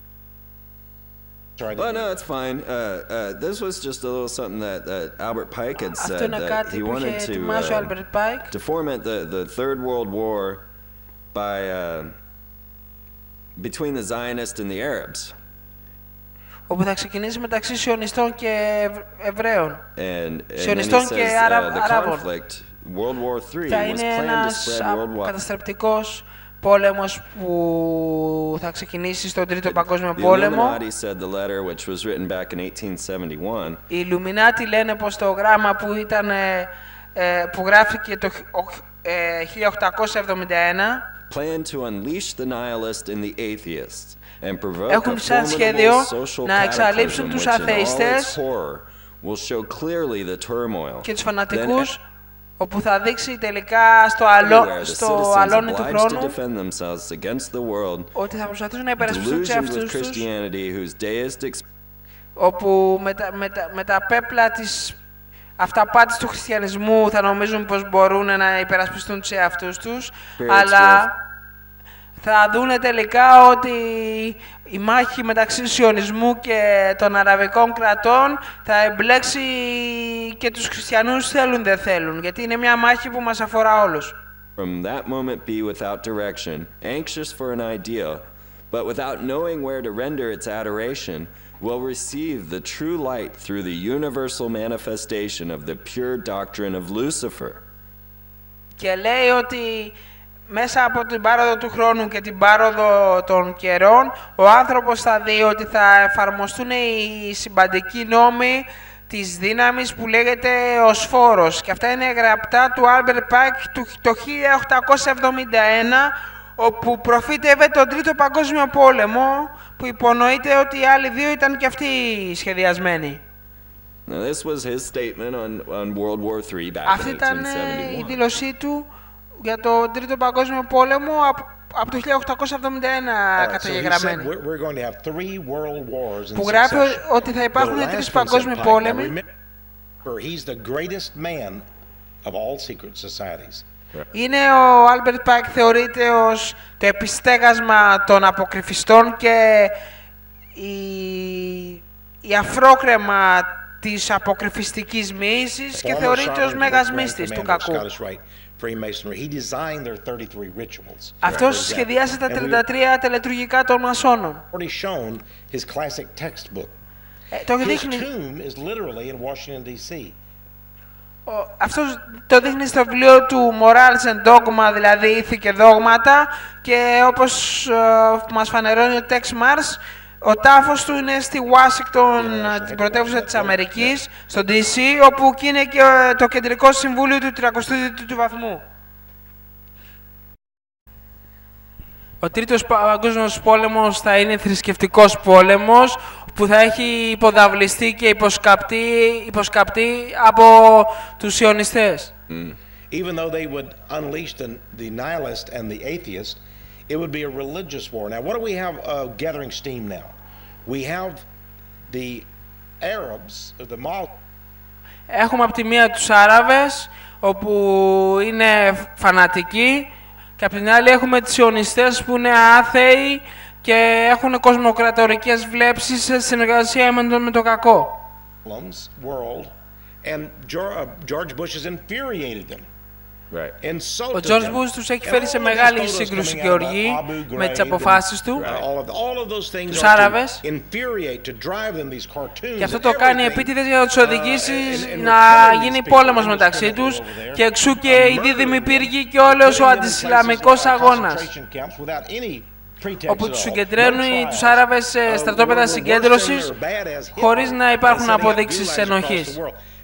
S3: Sorry,
S2: Well, no, it's fine. Uh, uh, this was just a little something that, that Albert Pike had
S1: Αυτό
S2: said
S1: είναι
S2: that
S1: κάτι
S2: he
S1: που είχε
S2: wanted to,
S1: ετοιμάσει ο
S2: uh,
S1: Albert Pike.
S2: to foment the, the Third World War by uh, between the Zionists and the Arabs.
S1: Όπου θα ξεκινήσει μεταξύ Σιωνιστών και Εβραίων.
S2: And, and
S1: Σιωνιστών
S2: then he
S1: και
S2: says, uh, the
S1: Αράβων.
S2: conflict, World War Three,
S1: Θα
S2: was
S1: είναι
S2: planned to
S1: ένας
S2: spread worldwide.
S1: καταστρεπτικός πόλεμος που θα ξεκινήσει στον Τρίτο Παγκόσμιο
S2: The
S1: Πόλεμο.
S2: Illuminati said the letter, which was written back in eighteen seventy-one.
S1: Οι Ιλουμινάτι λένε πως το γράμμα που, ήταν, που γράφηκε το χίλια οκτακόσια εβδομήντα ένα
S2: Plan to unleash the nihilist and the atheists and provoke
S1: έχουν
S2: a
S1: σαν
S2: formidable
S1: σχέδιο
S2: social
S1: να εξαλείψουν
S2: cataclysm
S1: τους
S2: which in all its
S1: αθεϊστές
S2: horror will show clearly the turmoil.
S1: και τους φανατικούς, όπου θα δείξει τελικά στο, αλό,
S2: Everywhere, the
S1: στο
S2: citizens
S1: αλόνι του
S2: obliged to
S1: χρόνου
S2: defend themselves against the world,
S1: ότι θα προσπαθήσουν να υπερασπιστούν τους
S2: delusioned with
S1: εαυτούς τους,
S2: Christianity, whose deistic
S1: όπου με τα, με τα, με τα πέπλα της αυταπάτης του χριστιανισμού θα νομίζουν πως μπορούν να υπερασπιστούν τους εαυτούς τους, αλλά θα δούνε τελικά ότι η μάχη μεταξύ Σιωνισμού και των αραβικών κρατών θα εμπλέξει και τους χριστιανούς θέλουν δεν θέλουν, γιατί είναι μια μάχη που μας αφορά όλους.
S2: From that moment be without direction, anxious for an ideal, but without knowing where to render its adoration, will receive the true light through the universal manifestation of the pure doctrine of Lucifer.
S1: Και λέει ότι μέσα από την πάροδο του χρόνου και την πάροδο των καιρών, ο άνθρωπος θα δει ότι θα εφαρμοστούν οι συμπαντικοί νόμοι της δύναμης που λέγεται ο Σφόρος. Και αυτά είναι γραπτά του Albert Pike το χίλια οκτακόσια εβδομήντα ένα, όπου προφήτευε τον Τρίτο Παγκόσμιο Πόλεμο, που υπονοείται ότι οι άλλοι δύο ήταν και αυτοί σχεδιασμένοι.
S2: Now, this was his statement on, on World War Three back
S1: Αυτή
S2: in
S1: ήταν
S2: eighteen seventy-one.
S1: η δήλωσή του για τον Τρίτο Παγκόσμιο Πόλεμο από, από το χίλια οκτακόσια εβδομήντα ένα
S3: Right,
S1: καταγεγραμμένη.
S3: so we're, we're going to have three world wars in
S1: Που γράφει
S3: succession.
S1: ότι θα υπάρχουν
S3: The
S1: τρεις
S3: last one
S1: παγκόσμιοι
S3: said Pike.
S1: πόλεμοι.
S3: Now remember, he's the greatest man of all secret societies.
S1: Είναι ο Albert Pike θεωρείται ως το επιστέγασμα των αποκρυφιστών και η, η αφρόκρεμα της αποκρυφιστικής μύησης και θεωρείται ως μέγας μύστης του κακού. Αυτός σχεδιάσε τα τριάντα τρία τελετουργικά των Μασόνων. Ε, το δείχνει... Αυτό το δείχνει στο βιβλίο του Morals and Dogma, δηλαδή ήθη και δόγματα, και όπως uh, μας φανερώνει ο Tex Mars, ο τάφος του είναι στη Washington, yeah, την πρωτεύουσα της Αμερικής, στο ντι σι, όπου είναι και το κεντρικό συμβούλιο του τριακοστού του βαθμού. Ο τρίτος παγκόσμιος πόλεμος θα είναι θρησκευτικός πόλεμος, που θα έχει υποδαβλιστεί και υποσκαπτεί, υποσκαπτεί από τους σιωνιστές.
S2: Mm.
S3: Even though they would unleash the, the nihilist and the atheist, it would be a religious war. Now, what do we have uh, gathering steam now? We have the Arabs, the Muslims.
S1: Έχουμε από τη μία τους Άραβες, όπου είναι φανατικοί, και από την άλλη έχουμε τους σιωνιστές που είναι άθεοι και έχουν κοσμοκρατορικές βλέψεις σε συνεργασία με το, με το κακό.
S3: World, and George Bush has infuriated them.
S2: Right.
S1: Ο George Bush τους έχει φέρει σε μεγάλη σύγκρουση και οργή με τις αποφάσεις του, τους Άραβες, και αυτό το κάνει επίτηδες για να τους οδηγήσει να γίνει πόλεμος μεταξύ τους, και εξού και οι δίδυμοι πύργοι και όλος ο αντισλαμικός αγώνας, όπου τους συγκεντρώνουν τους Άραβες σε στρατόπεδα συγκέντρωσης χωρίς να υπάρχουν αποδείξεις ενοχής.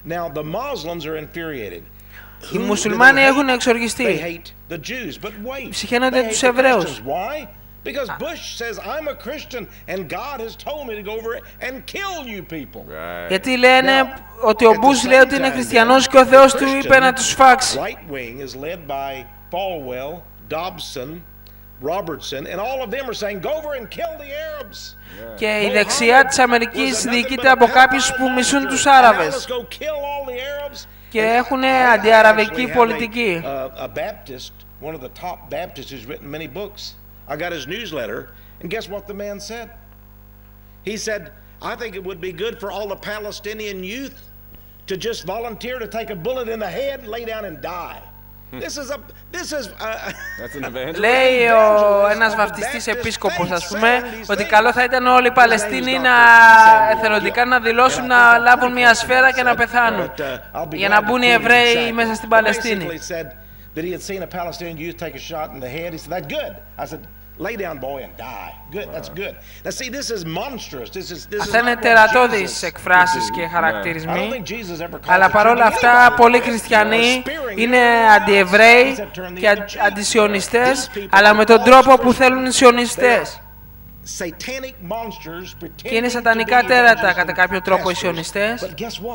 S1: Οι μουσουλμάνοι έχουν εξοργιστεί. Συχαίνονται τους Εβραίους.
S3: Because Bush says I'm a Christian and God has told me to go over and kill you people.
S2: Right.
S1: Γιατί λένε ότι ο Μπούς λέει ότι είναι χριστιανός και ο Θεός του είπε να τους φάξει.
S3: Right wing is led by Falwell, Dobson, Robertson, and all of them are saying go over and kill the Arabs.
S1: Και η δεξιά της Αμερικής διοικείται από κάποιους που μισούν τους Άραβες και έχουν αντιαραβική πολιτική.
S3: A Baptist, one of the top Baptists who's written many books. I got his newsletter, and guess what the man said? He said, I think it would be good for all the Palestinian youth to just volunteer to take a bullet in the head, lay down and die. This is a, this is a...
S1: Λέει ο ένας βαπτιστής επίσκοπος, ας πούμε, ότι καλό θα ήταν όλοι οι Παλαιστίνοι να εθελοντικά να δηλώσουν να λάβουν μια σφαίρα και να πεθάνουν για να μπουν οι Εβραίοι μέσα στην Παλαιστίνη. Αυτά είναι τερατώδεις εκφράσεις και χαρακτηρισμοί, αλλά παρόλα αυτά πολλοί χριστιανοί είναι αντιεβραίοι και αντισιωνιστές, αλλά με τον τρόπο που θέλουν οι σιωνιστές. Και είναι σατανικά τέρατα κατά κάποιο τρόπο οι σιωνιστές.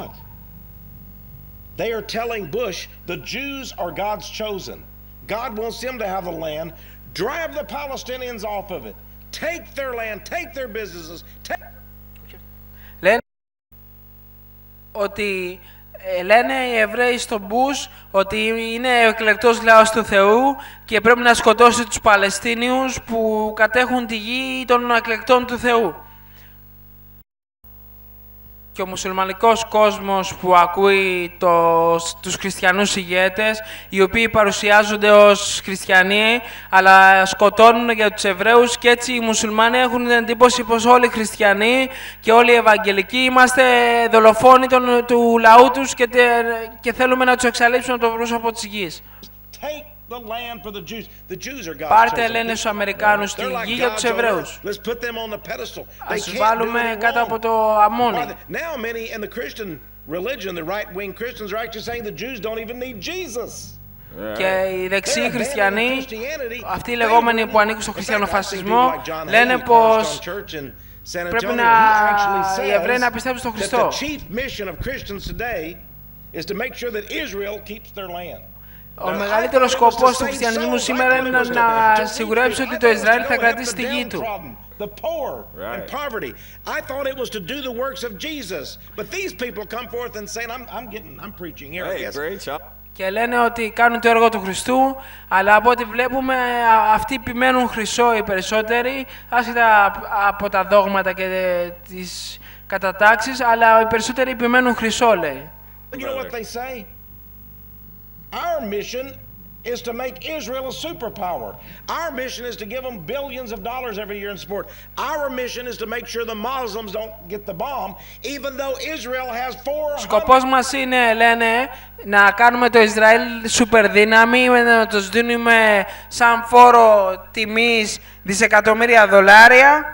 S3: They are telling Bush the Jews are God's chosen. God wants them to have the land. Drive the Palestinians off of it. Take their land, take their businesses. Take...
S1: Λένε ότι ε, λένε οι Εβραίοι στον Μπούς ότι είναι ο εκλεκτός λαός του Θεού και πρέπει να σκοτώσει τους Παλαιστίνιους που κατέχουν τη γη των εκλεκτών του Θεού. Και ο μουσουλμανικός κόσμος που ακούει το, τους χριστιανούς ηγέτες, οι οποίοι παρουσιάζονται ως χριστιανοί, αλλά σκοτώνουν για τους Εβραίους, και έτσι οι μουσουλμάνοι έχουν την εντύπωση πως όλοι οι χριστιανοί και όλοι οι Ευαγγελικοί είμαστε δολοφόνοι των, του λαού τους και, και θέλουμε να τους εξαλείψουμε από το πρόσωπο της γης. Πάρτε, λένε στους Αμερικάνους, τη γη για τους Εβραίους. Ας τους βάλουμε κάτω από το αμμόνι. Και οι δεξιοί χριστιανοί, αυτοί οι λεγόμενοι που ανήκουν στο χριστιανοφασισμό, λένε πως πρέπει να οι Εβραίοι να πιστεύουν στον Χριστό. Ο μεγαλύτερος σκοπός του χριστιανισμού σήμερα είναι να σιγουρέψει ότι το Ισραήλ θα κρατήσει τη γη του. Και λένε ότι κάνουν το έργο του Χριστού, αλλά από ό,τι βλέπουμε αυτοί επιμένουν χρυσό οι περισσότεροι, άσχετα από τα δόγματα και τις κατατάξεις, αλλά οι περισσότεροι επιμένουν χρυσό, λέει.
S3: Our mission is to make Israel a superpower. Our mission is to give them billions of dollars every year in support. Our mission is to make sure the Muslims don't get the bomb, even though Israel has four.
S1: Σκοπός μας είναι, λένε, να κάνουμε το Ισραήλ σούπερ δύναμη, να τους δίνουμε σαν φόρο τιμής δισεκατομμύρια δολάρια.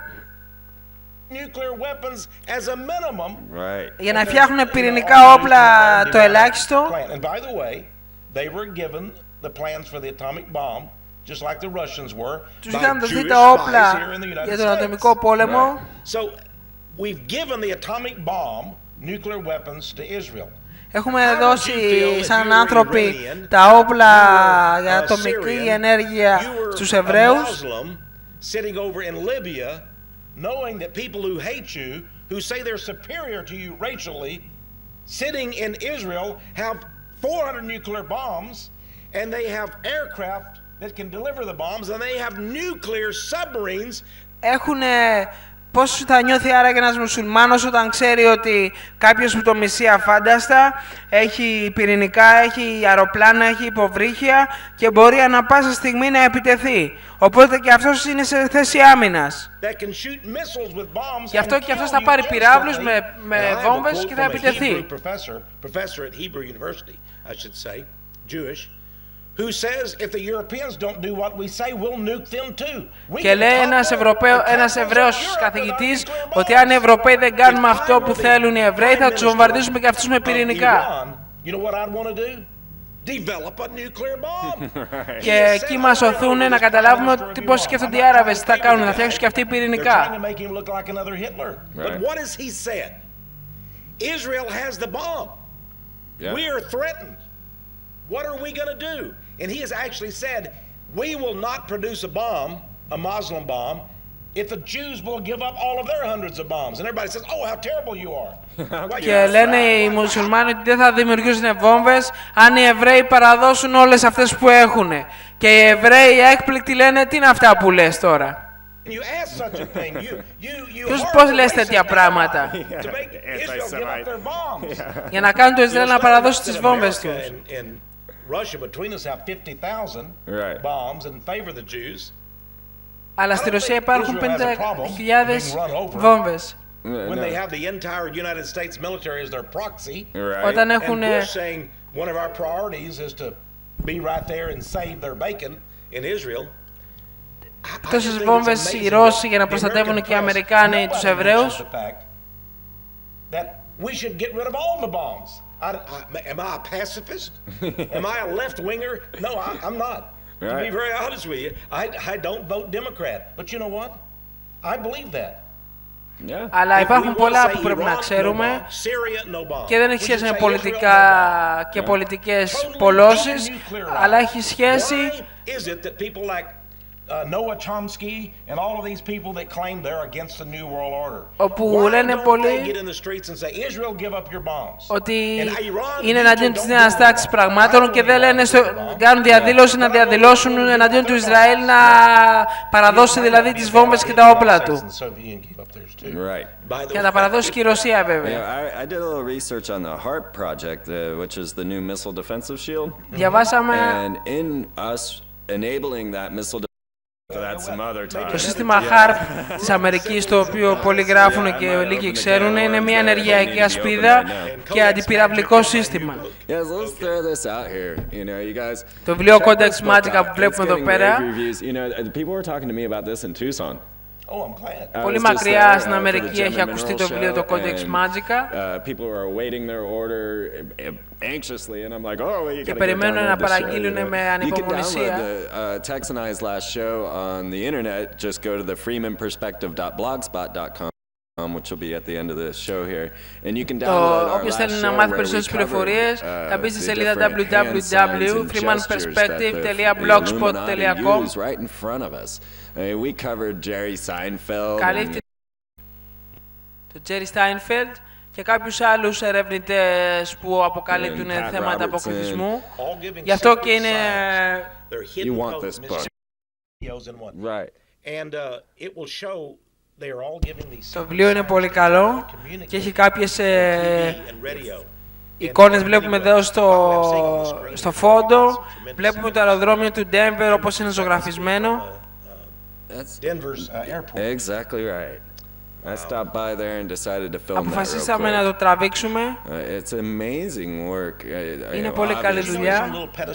S3: As a minimum,
S2: right.
S1: Για να φτιάχνουν πυρηνικά όπλα το ελάχιστο.
S3: They were given the plans for the atomic bomb, just like the Russians were,
S1: by
S3: Jewish
S1: όπλα
S3: spies here in the United
S1: για τον
S3: States.
S1: ατομικό πόλεμο.
S3: So we've given the atomic bomb, nuclear weapons, to Israel.
S1: Έχουμε δώσει σαν άνθρωποι τα όπλα για ατομική ενέργεια στους Εβραίους.
S3: Sitting over in Libya, knowing that people who hate you, who say they're superior to you racially, sitting in Israel have four hundred nuclear bombs, and they have aircraft that can deliver the bombs, and they have nuclear submarines.
S1: Έχουν πώς θα νιώθει άραγε ένας μουσουλμάνος όταν ξέρει ότι κάποιος που το μισεί αφάνταστα έχει πυρηνικά, έχει αεροπλάνα, έχει υποβρύχια και μπορεί ανά πάσα στιγμή να επιτεθεί. Οπότε και αυτός είναι σε θέση άμυνας. Γι' αυτό και αυτός θα πάρει πυράβλους με, με βόμβες και θα επιτεθεί.
S3: Who says if the Europeans don't do what we say, we'll nuke them too.
S1: Και λέει ένας, Ευρωπαίο, ένας Εβραίος καθηγητής ότι αν οι Ευρωπαίοι δεν κάνουμε αυτό που θέλουν οι Εβραίοι, θα τους βομβαρδίσουμε και αυτούς με πυρηνικά.
S3: develop a nuclear bomb.
S1: Και εκεί μας οθούν να καταλάβουμε ότι πώς σκέφτονται οι Άραβες, τι θα κάνουν, θα φτιάξουν και αυτοί πυρηνικά.
S3: But what has he said? Israel has the bomb. We are threatened. What are we going to do? And he has actually said, we will not produce a bomb, a Muslim bomb, if the Jews will give up all of their hundreds of bombs. And everybody says, oh, how terrible you are.
S1: Και λένε οι μουσουλμάνοι ότι δεν θα δημιουργήσουν βόμβες αν οι Εβραίοι παραδώσουν όλες αυτές που έχουν. Και οι Εβραίοι έκπληκτοι λένε, τι είναι αυτά που λες τώρα. Ποιος πώς λες τέτοια πράγματα? Για να κάνουν το Ισραήλ να παραδώσει τις βόμβες τους. Αλλά στη Ρωσία υπάρχουν πενήντα χιλιάδες βόμβες.
S3: When they have the entire United States military as their proxy,
S1: όταν έχουν...
S3: and we're saying one of our priorities is to be right there and save their bacon in Israel.
S1: Τόσες βόμβες οι Ρώσοι για να προστατεύουν και οι Αμερικάνοι τους Εβραίους.
S3: That we should get rid of all the bombs. I, I, am I a pacifist? Am I a left-winger? No, I, I'm not. To be very honest with you, I, I don't vote Democrat. But you know what? I believe that.
S2: Yeah.
S1: Αλλά υπάρχουν πολλά που πρέπει να ξέρουμε και δεν έχει σχέση με πολιτικά και πολιτικές πολλώσεις, αλλά έχει σχέση όπου λένε πολλοί ότι είναι εναντίον της νέας τάξης πραγμάτων και δεν λένε στο, κάνουν διαδήλωση να διαδηλώσουν εναντίον του Ισραήλ να παραδώσει δηλαδή τις βόμβες και τα όπλα του.
S2: Right.
S1: Και να τα παραδώσει και η Ρωσία βέβαια.
S2: Yeah, I, I did a little research on the HARP project, uh, which is the new missile defensive shield.
S1: Διαβάσαμε
S2: And in us enabling that missile That's some other time.
S1: Το σύστημα HARP της Αμερικής, το οποίο πολλοί γράφουν και λίγοι ξέρουν, είναι μια ενεργειακή ασπίδα και αντιπυραυλικό σύστημα. Το βιβλίο Codex Magica που βλέπουμε εδώ πέρα, πολύ μακριά στην Αμερική έχει ακουστεί το βιβλίο το Codex Magica και περιμένουν να παραγγείλουν με ανυπομονησία.
S2: Which will be at the end of the show here, and you can
S1: download
S2: our last
S1: όποιος θέλει
S2: show
S1: να μάθει
S2: where we
S1: περισσότερες
S2: cover
S1: πληροφορίες θα μπει στη
S2: uh,
S1: σελίδα
S2: the
S1: double-u double-u double-u τελεία freeman perspective τελεία blogspot τελεία com.
S2: Right in front of us. I mean, we covered Jerry Seinfeld.
S1: Καλύφθη το Jerry Seinfeld και κάποιους άλλους ερευνητές που αποκαλύπτουν θέματα αποκριτισμού. Γι' αυτό και είναι...
S2: You want this book. Right.
S3: And uh, it will show.
S1: Το βιβλίο είναι πολύ καλό και έχει κάποιες ε, εικόνες, βλέπουμε εδώ στο, στο φόντο, βλέπουμε το αεροδρόμιο του Denver όπως είναι ζωγραφισμένο.
S2: Exactly right. I stopped by there and decided to film that.
S1: Αποφασίσαμε να το τραβήξουμε.
S2: It's amazing work.
S1: Είναι πολύ καλή δουλειά.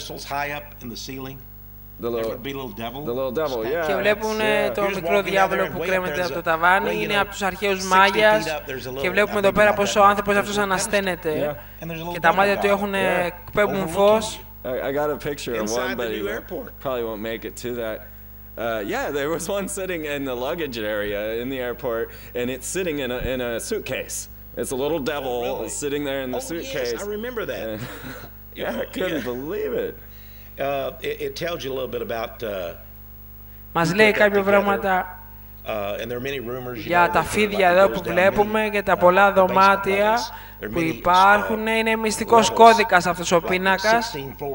S2: The little, the little devil, yeah.
S1: Και βλέπουν το μικρό διάβολο που κρέμεται από το ταβάνι. Είναι από τους αρχαίους Μάγιας. Και βλέπουμε εδώ πέρα πως ο άνθρωπος αυτός ανασταίνεται. Και τα μάτια του έχουν εκπέμπουν φως.
S2: I got a picture of one, but you probably won't make it to that. Uh, yeah, there was one sitting in the luggage area in the airport, and it's sitting in a, in a suitcase. It's a little devil oh, really? sitting there in the
S3: oh,
S2: suitcase.
S3: Yes, I remember that.
S2: Yeah, I couldn't yeah. believe it.
S3: Uh, it, it tells you a little bit about. Uh,
S1: Μας λέει κάποια πράγματα για τα φίδια εδώ που βλέπουμε και τα πολλά δωμάτια που υπάρχουν. Είναι μυστικός κώδικας αυτός ο πίνακας.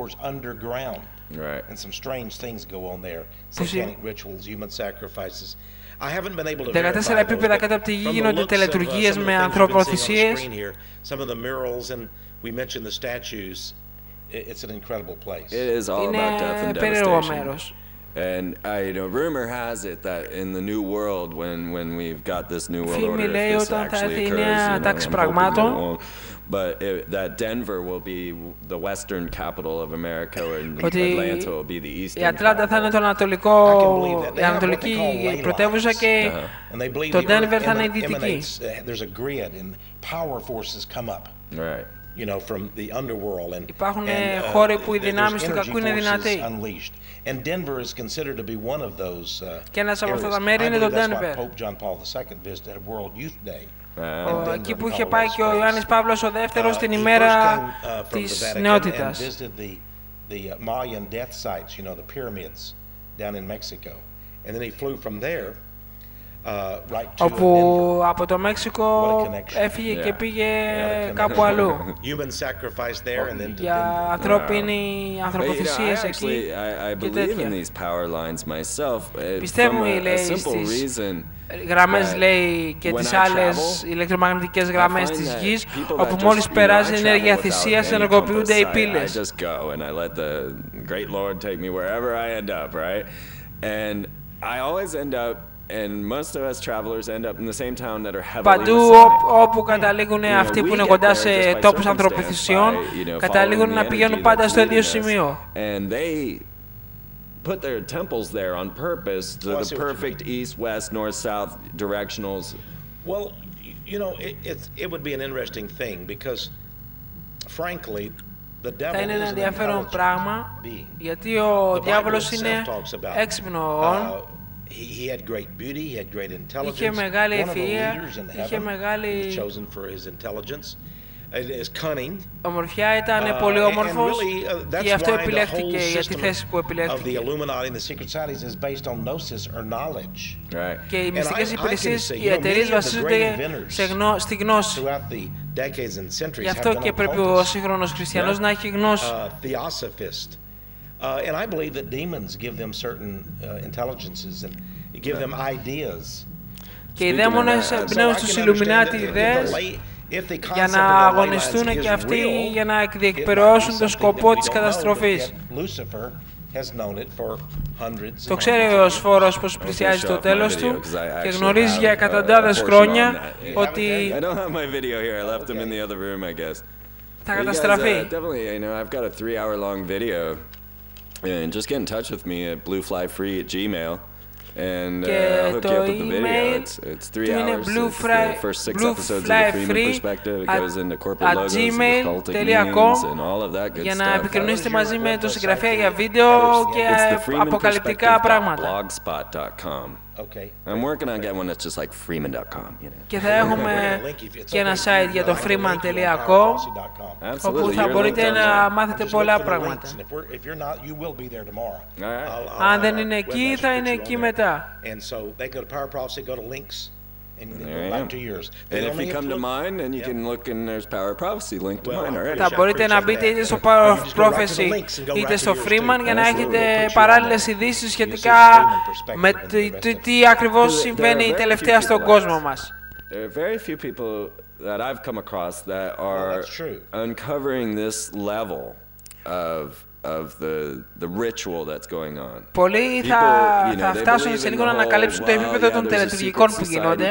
S1: δεκατέσσερα επίπεδα κάτω από τη γη γίνονται τελετουργίες με ανθρωποθυσίες. Είναι περίεργο μέρος.
S2: And uh, you know, rumor has it that in the new world, when when we've got this new world order, if this actually occurs, you know, I'm hoping it won't. But it, that Denver will be the western capital of America, and Atlanta will be the eastern.
S1: Η Ατλάντα θα είναι το ανατολικό, η ανατολική πρωτεύουσα και το Denver θα είναι η δυτική.
S3: There's a grid and power forces come up.
S2: Right.
S3: you know, from the underworld, and,
S1: υπάρχουν
S3: and uh,
S1: χώροι που οι
S3: there's
S1: δυνάμεις του
S3: energy
S1: κακού είναι δυνατοί.
S3: forces unleashed. And Denver is considered to be one of those uh,
S1: Και ένας από αυτά τα
S3: areas.
S1: μέρη
S3: I
S1: είναι το
S3: believe that's why
S1: Denver.
S3: Pope John Paul the Second visited a World Youth Day.
S1: Ο, εκεί που είχε πάει και ο Ιωάννης Παύλος ο Δεύτερος την ημέρα της νεότητας.
S3: The, the uh, Mayan death sites, you know, the pyramids down in Mexico, and then he flew from there uh, right to
S1: όπου από το Μέξικο έφυγε yeah. και πήγε yeah, κάπου αλλού.
S3: Human sacrifice there and then to
S1: για ανθρώπινη ανθρωποθυσίες εκεί και τέτοια. Πιστεύω, λέει, στις γραμμές, λέει, και τις άλλες ηλεκτρομαγνητικές γραμμές της γης, όπου μόλις περάζει η ενέργεια θυσίας ενεργοποιούνται οι πύλες. Παντού όπου καταλήγουν αυτοί που είναι κοντά σε τόπους ανθρωποθυσιών, καταλήγουν να πηγαίνουν πάντα στο ίδιο σημείο.
S2: Put their temples there on purpose to
S3: oh,
S2: the perfect east, west, north, south directionals.
S3: Well, you know, it, it, it would be an interesting thing because, frankly, the devil
S1: είναι ένα
S3: is an
S1: ενδιαφέρον πράγμα,
S3: being.
S1: Γιατί ο διάβολος είναι έξυπνος.
S3: He had great beauty, he had great intelligence.
S1: Είχε μεγάλη ευφυΐα, είχε μεγάλη ομορφιά, ήταν πολύ όμορφος και γι' αυτό επιλέχθηκε για τη θέση που επιλέχθηκε. Και οι μυστικές υπηρεσίες, οι εταιρείες βασίζονται στη γνώση. Γι' αυτό και πρέπει ο σύγχρονος χριστιανός να έχει γνώση.
S3: Uh, and I believe that demons give them certain uh, intelligences and give them ideas.
S1: Και οι δαίμονες εμπνέουν στους Ιλουμινάτι ιδέες για να αγωνιστούν και αυτοί για να διεκπεραιώσουν τον σκοπό της καταστροφής. Το ξέρει ο Σφόρος πως πλησιάζει το τέλος του και γνωρίζει για εκατοντάδες χρόνια ότι θα καταστραφεί.
S2: And just get in touch with me at blue fly free at gmail and uh, hook you up with the video. It's, it's three hours. It's the first six episodes of the Freeman Perspective. It goes into corporate logos and cultic meanings and all of that good
S1: για
S2: stuff.
S1: να επικοινωνήσετε μαζί με τον συγγραφέα για βίντεο και αποκαλυπτικά πράγματα.
S2: blogspot dot com. Okay. I'm working on getting one that's just like freeman dot com, you know.
S1: Και θα έχουμε και ένα site για το freeman dot com όπου θα μπορείτε να μάθετε πολλά πράγματα. Αν δεν είναι εκεί, θα είναι εκεί μετά. Θα μπορείτε να μπείτε είτε στο Power of Prophecy είτε στο Freeman για να έχετε παράλληλες ειδήσεις σχετικά με τι ακριβώς συμβαίνει τελευταία στον κόσμο μας.
S2: That I've come across that are well, uncovering this level of of the the ritual that's going on.
S1: Πολλοί θα, you know, θα φτάσουν σε λίγο να ανακαλύψουν το επίπεδο των τελετουργικών που γίνονται.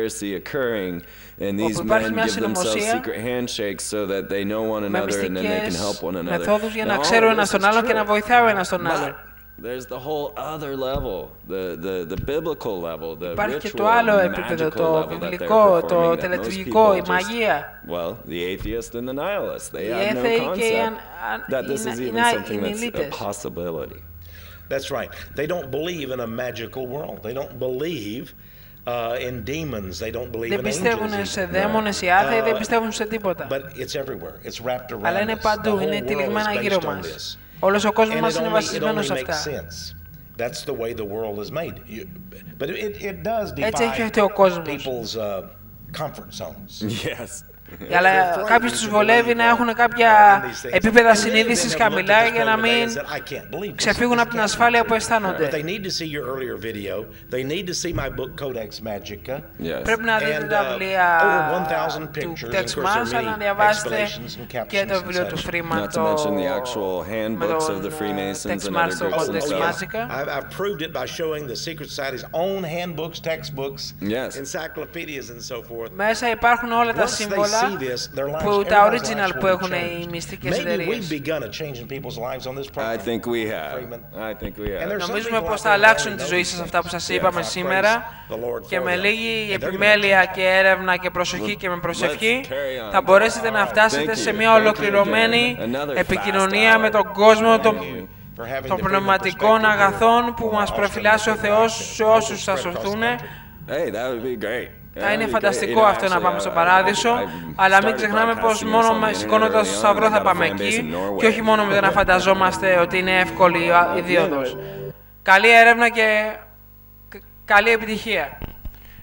S2: And these men give themselves secret handshakes so that they know one another and then they can help one another.
S1: Μεθόδους για να ξέρουν ένας τον άλλον και να βοηθάουν ένας τον άλλον.
S2: There's the whole other level, the the the biblical level, the
S1: Υπάρχει και το άλλο επίπεδο, το βιβλικό, το τελετουργικό, η μαγεία.
S2: Well, the atheist and the nihilist, they have no concept that this is even something that's a possibility.
S3: That's right. They don't believe in a magical world. They don't believe uh, in demons. They don't believe in angels.
S1: Δεν πιστεύουν σε δαίμονες οι άθεοι, δεν πιστεύουν σε τίποτα.
S3: But it's everywhere. It's wrapped around us.
S1: Αλλά είναι παντού, είναι τυλιγμένα γύρω μας. Όλος ο κόσμος μας είναι βασισμένος σε αυτά. Έτσι έχει φτιαχτεί ο κόσμος. Αλλά κάποιους τους βολεύει να έχουν κάποια επίπεδα συνείδησης χαμηλά για να μην ξεφύγουν από την ασφάλεια που αισθάνονται. Πρέπει να δείτε τα βιβλία του Codex Marshall, να διαβάσετε και το βιβλίο του Freeman, το Codex Marshall, το Codex Magica.
S3: I've proved it by showing the secret society's own handbooks, textbooks, encyclopedias and so forth.
S1: Μέσα υπάρχουν όλα τα σύμβολα που τα original που έχουν οι μυστικές εταιρείες. Νομίζουμε πως θα αλλάξουν τη ζωή σας αυτά που σας είπαμε σήμερα και με λίγη επιμέλεια και έρευνα και προσοχή και με προσευχή θα μπορέσετε να φτάσετε σε μια ολοκληρωμένη επικοινωνία με τον κόσμο των, των πνευματικών αγαθών που μας προφυλάσσει ο Θεός σε όσους σας σωθούν. Θα είναι φανταστικό αυτό να πάμε στον Παράδεισο, αλλά μην ξεχνάμε πως μόνο σηκώνοντας το σταυρό θα πάμε εκεί και όχι μόνο με το να φανταζόμαστε ότι είναι εύκολη η δίωδος. Καλή έρευνα και καλή επιτυχία.